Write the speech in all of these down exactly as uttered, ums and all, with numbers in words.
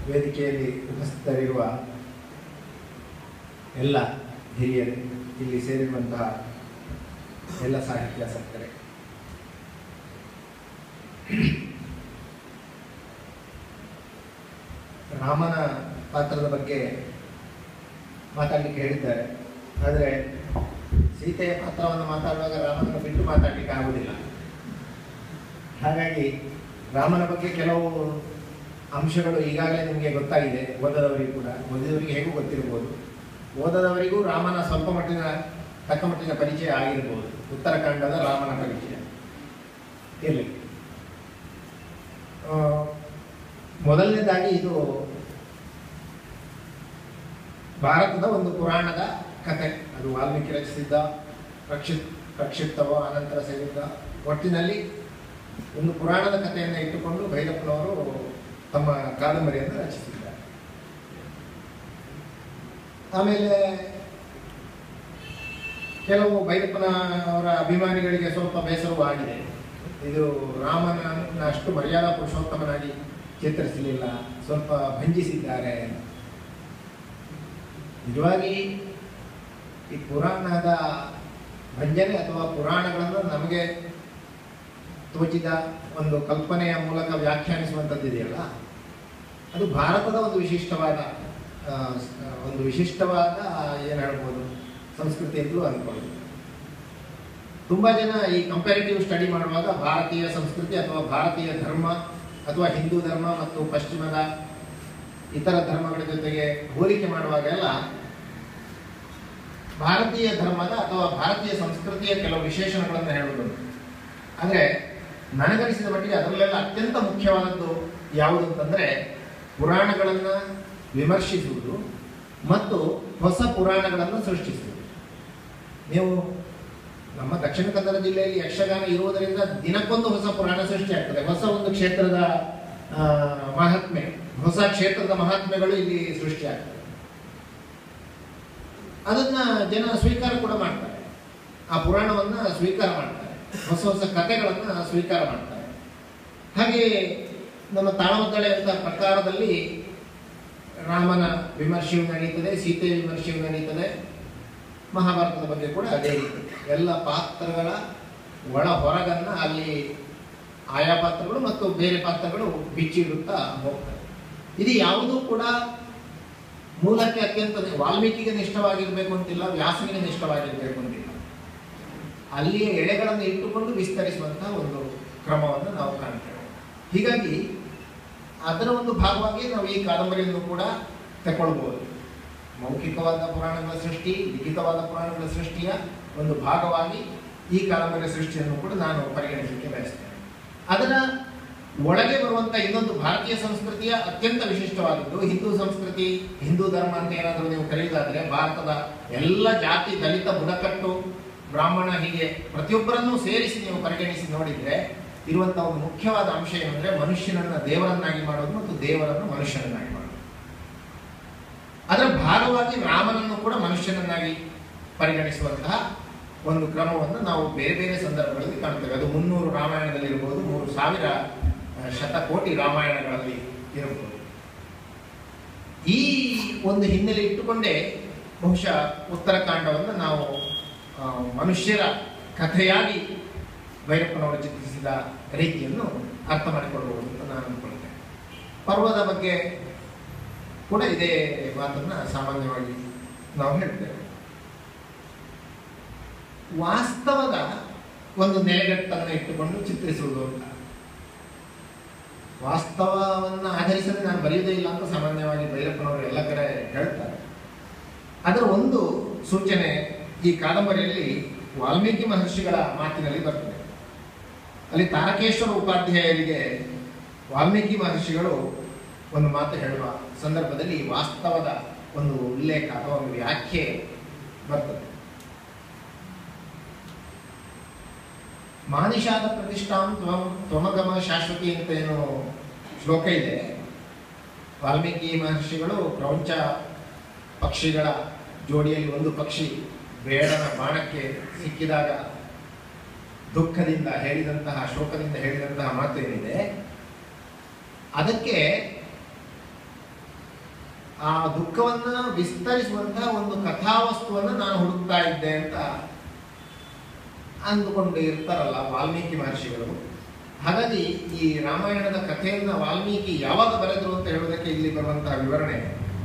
ವೇದಿಕೆಯಲ್ಲಿ ಉಪಸ್ಥಿತರಿರುವ ಎಲ್ಲ ಹಿರಿಯರು, ಇಲ್ಲಿ ಸೇರಿರುವಂತಹ ಎಲ್ಲ ಸಾಹಿತ್ಯಾಸಕ್ತರೇ, ರಾಮನ ಪಾತ್ರದ ಬಗ್ಗೆ ಮಾತಾಡಲಿಕ್ಕೆ ಹೇಳಿದ್ದಾರೆ. ಆದರೆ ಸೀತೆಯ ಪಾತ್ರವನ್ನು ಮಾತಾಡುವಾಗ ರಾಮನನ್ನು ಬಿಟ್ಟು ಮಾತಾಡಲಿಕ್ಕೆ ಆಗುವುದಿಲ್ಲ. ಹಾಗಾಗಿ ರಾಮನ ಬಗ್ಗೆ ಕೆಲವು ಅಂಶಗಳು ಈಗಾಗಲೇ ನಿಮಗೆ ಗೊತ್ತಾಗಿದೆ, ಓದದವರಿಗೂ ಕೂಡ. ಓದಿದವರಿಗೆ ಹೇಗೂ ಗೊತ್ತಿರ್ಬೋದು, ಓದದವರಿಗೂ ರಾಮನ ಸ್ವಲ್ಪ ಮಟ್ಟಿನ ತಕ್ಕ ಮಟ್ಟಿನ ಪರಿಚಯ ಆಗಿರ್ಬೋದು. ಉತ್ತರಾಖಂಡದ ರಾಮನ ಪರಿಚಯ ಇರಲಿ. ಮೊದಲನೇದಾಗಿ ಇದು ಭಾರತದ ಒಂದು ಪುರಾಣದ ಕಥೆ. ಅದು ವಾಲ್ಮೀಕಿ ರಚಿಸಿದ್ದ, ಪ್ರಕ್ಷಿಪ್ ಪ್ರಕ್ಷಿಪ್ತವೋ ಅನಂತರ ಸೇರಿದ್ದ, ಒಟ್ಟಿನಲ್ಲಿ ಒಂದು ಪುರಾಣದ ಕಥೆಯನ್ನು ಇಟ್ಟುಕೊಂಡು ಭೈರಪ್ಪನವರು ತಮ್ಮ ಕಾದಂಬರಿಯನ್ನು ರಚಿಸಿದ್ದಾರೆ. ಆಮೇಲೆ ಕೆಲವು ಭೈರಪ್ಪನ ಅವರ ಅಭಿಮಾನಿಗಳಿಗೆ ಸ್ವಲ್ಪ ಬೇಸರವೂ ಆಗಿದೆ. ಇದು ರಾಮನನ್ನ ಅಷ್ಟು ಮರ್ಯಾದಾ ಪುರುಷೋತ್ತಮನಾಗಿ ಚಿತ್ರಿಸಲಿಲ್ಲ, ಸ್ವಲ್ಪ ಭಂಜಿಸಿದ್ದಾರೆ. ನಿಜವಾಗಿ ಈ ಪುರಾಣದ ಭಂಜನೆ ಅಥವಾ ಪುರಾಣಗಳನ್ನು ನಮಗೆ ತೋಚಿದ ಒಂದು ಕಲ್ಪನೆಯ ಮೂಲಕ ವ್ಯಾಖ್ಯಾನಿಸುವಂಥದ್ದಿದೆಯಲ್ಲ, ಅದು ಭಾರತದ ಒಂದು ವಿಶಿಷ್ಟವಾದ ಒಂದು ವಿಶಿಷ್ಟವಾದ ಏನು ಹೇಳ್ಬೋದು ಸಂಸ್ಕೃತಿ ಅಂತಲೂ ಅಂದ್ಕೊಳ್ಳೋದು. ತುಂಬ ಜನ ಈ ಕಂಪ್ಯಾರಿಟಿವ್ ಸ್ಟಡಿ ಮಾಡುವಾಗ ಭಾರತೀಯ ಸಂಸ್ಕೃತಿ ಅಥವಾ ಭಾರತೀಯ ಧರ್ಮ ಅಥವಾ ಹಿಂದೂ ಧರ್ಮ ಮತ್ತು ಪಶ್ಚಿಮದ ಇತರ ಧರ್ಮಗಳ ಜೊತೆಗೆ ಹೋಲಿಕೆ ಮಾಡುವಾಗೆಲ್ಲ ಭಾರತೀಯ ಧರ್ಮದ ಅಥವಾ ಭಾರತೀಯ ಸಂಸ್ಕೃತಿಯ ಕೆಲವು ವಿಶೇಷಣಗಳನ್ನು ಹೇಳುವುದು. ಆದರೆ ನನಗನಿಸಿದ ಮಟ್ಟಿಗೆ ಅದರಲ್ಲೆಲ್ಲ ಅತ್ಯಂತ ಮುಖ್ಯವಾದದ್ದು ಯಾವುದು ಅಂತಂದರೆ ಪುರಾಣಗಳನ್ನು ವಿಮರ್ಶಿಸುವುದು ಮತ್ತು ಹೊಸ ಪುರಾಣಗಳನ್ನು ಸೃಷ್ಟಿಸುವುದು. ನೀವು ನಮ್ಮ ದಕ್ಷಿಣ ಕನ್ನಡ ಜಿಲ್ಲೆಯಲ್ಲಿ ಯಕ್ಷಗಾನ ಇರುವುದರಿಂದ ದಿನಕ್ಕೊಂದು ಹೊಸ ಪುರಾಣ ಸೃಷ್ಟಿ ಆಗ್ತದೆ. ಹೊಸ ಒಂದು ಕ್ಷೇತ್ರದ ಮಹಾತ್ಮೆ, ಹೊಸ ಕ್ಷೇತ್ರದ ಮಹಾತ್ಮೆಗಳು ಇಲ್ಲಿ ಸೃಷ್ಟಿಯಾಗ್ತದೆ. ಅದನ್ನ ಜನ ಸ್ವೀಕಾರ ಕೂಡ ಮಾಡ್ತಾರೆ, ಆ ಪುರಾಣವನ್ನ ಸ್ವೀಕಾರ ಮಾಡ್ತಾರೆ, ಹೊಸ ಹೊಸ ಕಥೆಗಳನ್ನ ಸ್ವೀಕಾರ ಮಾಡ್ತಾರೆ. ಹಾಗೆ ನಮ್ಮ ತಾಳಮದ್ದಳೆ ಅಂತ ಪ್ರಕಾರದಲ್ಲಿ ರಾಮನ ವಿಮರ್ಶೆಯು ನಡೀತದೆ, ಸೀತೆಯ ವಿಮರ್ಶೆಯು ನಡೀತದೆ. ಮಹಾಭಾರತದ ಬಗ್ಗೆ ಕೂಡ ಅದೇ ರೀತಿ ಎಲ್ಲ ಪಾತ್ರಗಳ ಒಳ ಹೊರಗನ್ನ ಅಲ್ಲಿ ಆಯಾ ಪಾತ್ರಗಳು ಮತ್ತು ಬೇರೆ ಪಾತ್ರಗಳು ಬಿಚ್ಚಿಡುತ್ತಾ ಹೋಗ್ತವೆ. ಇದು ಯಾವುದೂ ಕೂಡ ಮೂಲಕ್ಕೆ ಅತ್ಯಂತ ವಾಲ್ಮೀಕಿಗೆ ನಿಷ್ಠವಾಗಿರ್ಬೇಕು ಅಂತಿಲ್ಲ, ವ್ಯಾಸನಿಗೆ ನಿಷ್ಠವಾಗಿರ್ಬೇಕು ಅಂತಿಲ್ಲ. ಅಲ್ಲಿಯ ಎಳೆಗಳನ್ನು ಇಟ್ಟುಕೊಂಡು ವಿಸ್ತರಿಸುವಂತಹ ಒಂದು ಕ್ರಮವನ್ನು ನಾವು ಕಾಣ್ತೇವೆ. ಹೀಗಾಗಿ ಅದರ ಒಂದು ಭಾಗವಾಗಿ ನಾವು ಈ ಕಾದಂಬರಿಯನ್ನು ಕೂಡ ತಗೊಳ್ಬಹುದು. ಮೌಖಿಕವಾದ ಪುರಾಣಗಳ ಸೃಷ್ಟಿ, ಲಿಖಿತವಾದ ಪುರಾಣಗಳ ಸೃಷ್ಟಿಯ ಒಂದು ಭಾಗವಾಗಿ ಈ ಕಾದಂಬರಿಯ ಸೃಷ್ಟಿಯನ್ನು ಕೂಡ ನಾನು ಪರಿಗಣಿಸಲಿಕ್ಕೆ ಬಯಸ್ತೇನೆ. ಅದರ ಒಳಗೆ ಬರುವಂಥ ಇನ್ನೊಂದು ಭಾರತೀಯ ಸಂಸ್ಕೃತಿಯ ಅತ್ಯಂತ ವಿಶಿಷ್ಟವಾದದ್ದು ಹಿಂದೂ ಸಂಸ್ಕೃತಿ, ಹಿಂದೂ ಧರ್ಮ ಅಂತ ಏನಾದರೂ ನೀವು ಕರೆಯುವುದಾದರೆ ಭಾರತದ ಎಲ್ಲ ಜಾತಿ, ದಲಿತ, ಬುಡಕಟ್ಟು, ಬ್ರಾಹ್ಮಣ, ಹೀಗೆ ಪ್ರತಿಯೊಬ್ಬರನ್ನೂ ಸೇರಿಸಿ ನೀವು ಪರಿಗಣಿಸಿ ನೋಡಿದರೆ ಇರುವಂಥ ಒಂದು ಮುಖ್ಯವಾದ ಅಂಶ ಏನಂದರೆ ಮನುಷ್ಯನನ್ನು ದೇವರನ್ನಾಗಿ ಮಾಡೋದು ಮತ್ತು ದೇವರನ್ನು ಮನುಷ್ಯನನ್ನಾಗಿ ಮಾಡೋದು. ಅದರ ಭಾಗವಾಗಿ ರಾಮನನ್ನು ಕೂಡ ಮನುಷ್ಯನನ್ನಾಗಿ ಪರಿಗಣಿಸುವಂತಹ ಒಂದು ಕ್ರಮವನ್ನು ನಾವು ಬೇರೆ ಬೇರೆ ಸಂದರ್ಭಗಳಲ್ಲಿ ಕಾಣ್ತೇವೆ. ಅದು ಮುನ್ನೂರು ರಾಮಾಯಣದಲ್ಲಿ ಇರಬಹುದು, ಮೂರು ಸಾವಿರ ಶತಕೋಟಿ ರಾಮಾಯಣಗಳಲ್ಲಿ ಇರಬಹುದು. ಈ ಒಂದು ಹಿನ್ನೆಲೆ ಇಟ್ಟುಕೊಂಡೇ ಬಹುಶಃ ಉತ್ತರಾಖಂಡವನ್ನು ನಾವು ಮನುಷ್ಯರ ಕಥೆಯಾಗಿ ಭೈರಪ್ಪನವರು ಚಿತ್ರಿಸಿದ ರೀತಿಯನ್ನು ಅರ್ಥ ಮಾಡಿಕೊಳ್ಳಬಹುದು ಅಂತ ನಾನು ಅಂದ್ಕೊಳ್ತೇನೆ. ಪರ್ವದ ಬಗ್ಗೆ ಕೂಡ ಇದೇ ಮಾತನ್ನು ಸಾಮಾನ್ಯವಾಗಿ ನಾವು ಹೇಳ್ತೇವೆ. ವಾಸ್ತವದ ಒಂದು ನೆಲೆಗಟ್ಟನ್ನು ಇಟ್ಟುಕೊಂಡು ಚಿತ್ರಿಸುವುದು ಅಂತ, ವಾಸ್ತವವನ್ನು ಆಧರಿಸದೆ ನಾನು ಬರೆಯುವುದೇ ಇಲ್ಲ ಅಂತ ಸಾಮಾನ್ಯವಾಗಿ ಭೈರಪ್ಪನವರು ಎಲ್ಲ ಕಡೆ ಹೇಳ್ತಾರೆ. ಅದರ ಒಂದು ಸೂಚನೆ ಈ ಕಾದಂಬರಿಯಲ್ಲಿ ವಾಲ್ಮೀಕಿ ಮಹರ್ಷಿಗಳ ಮಾತಿನಲ್ಲಿ ಬರ್ತದೆ. ಅಲ್ಲಿ ತಾರಕೇಶ್ವರ ಉಪಾಧ್ಯಾಯರಿಗೆ ವಾಲ್ಮೀಕಿ ಮಹರ್ಷಿಗಳು ಒಂದು ಮಾತು ಹೇಳುವ ಸಂದರ್ಭದಲ್ಲಿ ವಾಸ್ತವದ ಒಂದು ಉಲ್ಲೇಖ ಅಥವಾ ಒಂದು ವ್ಯಾಖ್ಯೆ ಬರ್ತದೆ. ಮಾನಿಷಾದ ಪ್ರತಿಷ್ಠಾಂ ತ್ವಂ ತ್ವಮಗಮ ಶಾಶ್ವತಿ ಅಂತ ಏನು ಶ್ಲೋಕ ಇದೆ. ವಾಲ್ಮೀಕಿ ಮಹರ್ಷಿಗಳು ಪ್ರಪಂಚ ಪಕ್ಷಿಗಳ ಜೋಡಿಯಲ್ಲಿ ಒಂದು ಪಕ್ಷಿ ಬೇಡನ ಬಾಣಕ್ಕೆ ಸಿಕ್ಕಿದಾಗ ದುಃಖದಿಂದ ಹೇಳಿದಂತಹ, ಶೋಕದಿಂದ ಹೇಳಿದಂತಹ ಮಾತು ಏನಿದೆ, ಅದಕ್ಕೆ ಆ ದುಃಖವನ್ನು ವಿಸ್ತರಿಸುವಂತಹ ಒಂದು ಕಥಾವಸ್ತುವನ್ನು ನಾನು ಹುಡುಕ್ತಾ ಇದ್ದೆ ಅಂತ ಅಂದುಕೊಂಡು ಇರ್ತಾರಲ್ಲ ವಾಲ್ಮೀಕಿ ಮಹರ್ಷಿಗಳು. ಹಾಗಾಗಿ ಈ ರಾಮಾಯಣದ ಕಥೆಯನ್ನು ವಾಲ್ಮೀಕಿ ಯಾವಾಗ ಬರೆದರು ಅಂತ ಹೇಳೋದಕ್ಕೆ ಇಲ್ಲಿ ಬರುವಂತಹ ವಿವರಣೆ,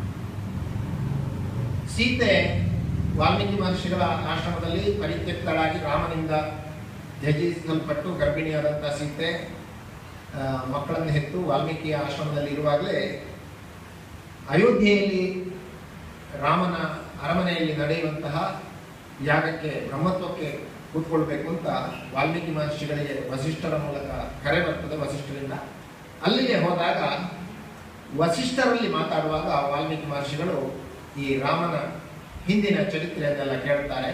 ಸೀತೆ ವಾಲ್ಮೀಕಿ ಮಹರ್ಷಿಗಳ ಆಶ್ರಮದಲ್ಲಿ ಪರಿತ್ಯಕ್ತಳಾಗಿ ರಾಮನಿಂದ ತ್ಯಜಿಸಲ್ಪಟ್ಟು ಗರ್ಭಿಣಿಯಾದಂತಹ ಸೀತೆ ಮಕ್ಕಳನ್ನು ಹೆತ್ತು ವಾಲ್ಮೀಕಿಯ ಆಶ್ರಮದಲ್ಲಿ ಇರುವಾಗಲೇ ಅಯೋಧ್ಯೆಯಲ್ಲಿ ರಾಮನ ಅರಮನೆಯಲ್ಲಿ ನಡೆಯುವಂತಹ ಯಾಗಕ್ಕೆ ಬ್ರಹ್ಮತ್ವಕ್ಕೆ ಕೂತ್ಕೊಳ್ಬೇಕು ಅಂತ ವಾಲ್ಮೀಕಿ ಮಹರ್ಷಿಗಳಿಗೆ ವಸಿಷ್ಠರ ಮೂಲಕ ಕರೆ ಬರ್ತದೆ. ವಸಿಷ್ಠರಿಂದ ಅಲ್ಲಿಗೆ ಹೋದಾಗ ವಸಿಷ್ಠರಲ್ಲಿ ಮಾತಾಡುವಾಗ ವಾಲ್ಮೀಕಿ ಮಹರ್ಷಿಗಳು ಈ ರಾಮನ ಹಿಂದಿನ ಚರಿತ್ರೆಯನ್ನೆಲ್ಲ ಕೇಳ್ತಾರೆ.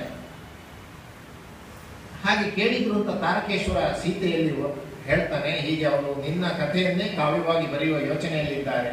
ಹಾಗೆ ಕೇಳಿದ್ರು ಅಂತ ತಾರಕೇಶ್ವರ ಸೀತೆಯಲ್ಲಿ ಹೇಳ್ತಾನೆ, ಹೀಗೆ ಅವರು ನಿನ್ನ ಕಥೆಯನ್ನೇ ಕಾವ್ಯವಾಗಿ ಬರೆಯುವ ಯೋಚನೆಯಲ್ಲಿದ್ದಾರೆ.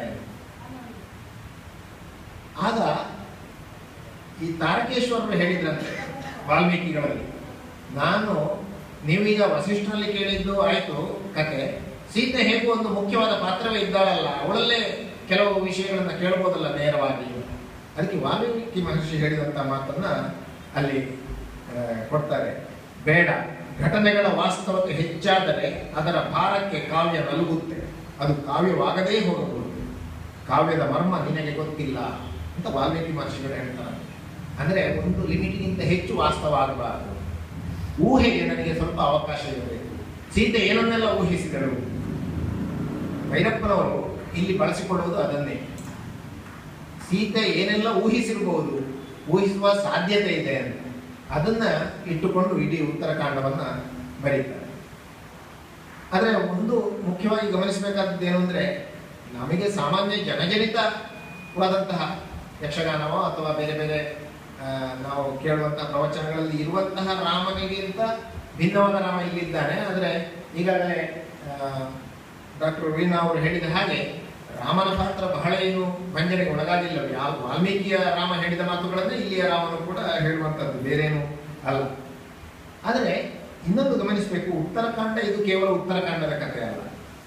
ಆಗ ಈ ತಾರಕೇಶ್ವರರು ಹೇಳಿದ್ರಂತೆ ವಾಲ್ಮೀಕಿಗಳಲ್ಲಿ, ನಾನು ನೀವೀಗ ವಸಿಷ್ಠರಲ್ಲಿ ಕೇಳಿದ್ದು ಆಯ್ತು ಕತೆ, ಸೀತೆ ಹೇಗೂ ಒಂದು ಮುಖ್ಯವಾದ ಪಾತ್ರವೇ ಇದ್ದಾಳಲ್ಲ, ಅವಳಲ್ಲೇ ಕೆಲವು ವಿಷಯಗಳನ್ನ ಕೇಳ್ಬೋದಲ್ಲ ನೇರವಾಗಿ. ಅದಕ್ಕೆ ವಾಲ್ಮೀಕಿ ಮಹರ್ಷಿ ಹೇಳಿದಂತ ಮಾತನ್ನ ಅಲ್ಲಿ ಕೊಡ್ತಾರೆ. ಬೇಡ, ಘಟನೆಗಳ ವಾಸ್ತವತೆ ಹೆಚ್ಚಾದರೆ ಅದರ ಭಾರಕ್ಕೆ ಕಾವ್ಯ ನಲುಗುತ್ತೆ, ಅದು ಕಾವ್ಯವಾಗದೇ ಹೋಗಬಹುದು, ಕಾವ್ಯದ ಮರ್ಮ ನಿನಗೆ ಗೊತ್ತಿಲ್ಲ ಅಂತ ವಾಲ್ಮೀಕಿ ಮಹರ್ಷಿಗಳು ಹೇಳ್ತಾರೆ. ಅಂದ್ರೆ ಒಂದು ಲಿಮಿಟ್ಗಿಂತ ಹೆಚ್ಚು ವಾಸ್ತವ ಆಗಬಾರದು, ಊಹೆಗೆ ನನಗೆ ಸ್ವಲ್ಪ ಅವಕಾಶ ಇರಬೇಕು. ಸೀತೆ ಏನನ್ನೆಲ್ಲ ಊಹಿಸಿದರು, ಭೈರಪ್ಪನವರು ಇಲ್ಲಿ ಬಳಸಿಕೊಳ್ಳುವುದು ಅದನ್ನೇ. ಸೀತೆ ಏನೆಲ್ಲ ಊಹಿಸಿರಬಹುದು, ಊಹಿಸುವ ಸಾಧ್ಯತೆ ಇದೆ ಅಂತ ಅದನ್ನ ಇಟ್ಟುಕೊಂಡು ಇಡೀ ಉತ್ತರಕಾಂಡವನ್ನ ಬರೀತಾರೆ. ಆದರೆ ಒಂದು ಮುಖ್ಯವಾಗಿ ಗಮನಿಸಬೇಕಾದದ್ದು ಏನು ಅಂದ್ರೆ, ನಮಗೆ ಸಾಮಾನ್ಯ ಜನಜನಿತವಾದಂತಹ ಯಕ್ಷಗಾನವೋ ಅಥವಾ ಬೇರೆ ಬೇರೆ ನಾವು ಕೇಳುವಂತಹ ಪ್ರವಚನಗಳಲ್ಲಿ ಇರುವಂತಹ ರಾಮನಿಗಿಂತ ಭಿನ್ನವಾದ ರಾಮ ಇಲ್ಲಿದ್ದಾನೆ. ಆದರೆ ಈಗಾಗಲೇ ಡಾಕ್ಟರ್ ವೀಣಾ ಅವರು ಹೇಳಿದ ಹಾಗೆ ರಾಮನ ಪಾತ್ರ ಬಹಳ ಏನು ವಂಚನೆಗೆ ಒಳಗಾಗಿಲ್ಲ. ಯಾವ ವಾಲ್ಮೀಕಿಯ ರಾಮ ಹೇಳಿದ ಮಾತುಗಳನ್ನೇ ಇಲ್ಲಿಯ ರಾಮನು ಕೂಡ ಹೇಳುವಂಥದ್ದು, ಬೇರೇನು ಅಲ್ಲ. ಆದರೆ ಇನ್ನೊಂದು ಗಮನಿಸಬೇಕು, ಉತ್ತರಕಾಂಡ ಇದು ಕೇವಲ ಉತ್ತರಕಾಂಡದ ಕಥೆ ಅಲ್ಲ.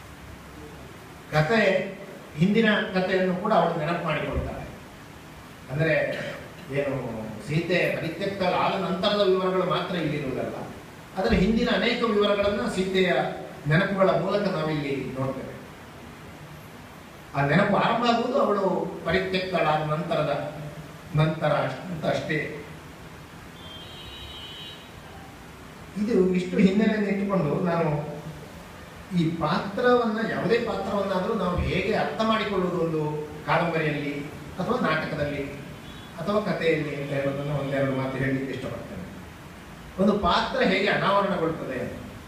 ಕಥೆ ಹಿಂದಿನ ಕಥೆಯನ್ನು ಕೂಡ ಅವಳು ನೆನಪು ಮಾಡಿಕೊಳ್ತಾರೆ. ಅಂದರೆ ಏನು ಸೀತೆ ಪರಿತ್ಯಕ್ತಳಾದ ನಂತರದ ವಿವರಗಳು ಮಾತ್ರ ಇಲ್ಲಿರುವುದಲ್ಲ, ಅದರ ಹಿಂದಿನ ಅನೇಕ ವಿವರಗಳನ್ನು ಸೀತೆಯ ನೆನಪುಗಳ ಮೂಲಕ ನಾವಿಲ್ಲಿ ನೋಡ್ತೇವೆ. ಆ ನೆನಪು ಆರಂಭ ಆಗುವುದು ಅವಳು ಪರಿತ್ಯಕ್ತಳಾದ ನಂತರದ ನಂತರ ಅಂತ ಅಷ್ಟೇ. ಇದು ಇಷ್ಟು ಹಿನ್ನೆಲೆಯನ್ನು ಇಟ್ಟುಕೊಂಡು ನಾನು ಈ ಪಾತ್ರವನ್ನ, ಯಾವುದೇ ಪಾತ್ರವನ್ನಾದರೂ ನಾವು ಹೇಗೆ ಅರ್ಥ ಮಾಡಿಕೊಳ್ಳುವುದು ಒಂದು ಕಾದಂಬರಿಯಲ್ಲಿ ಅಥವಾ ನಾಟಕದಲ್ಲಿ ಅಥವಾ ಕಥೆಯಲ್ಲಿ ಅಂತ ಹೇಳೋದನ್ನು ಒಂದೆರಡು ಮಾತು ಹೇಳಲಿಕ್ಕೆ ಇಷ್ಟಪಡ್ತೇನೆ. ಒಂದು ಪಾತ್ರ ಹೇಗೆ ಅನಾವರಣಗೊಳ್ಳುತ್ತದೆ,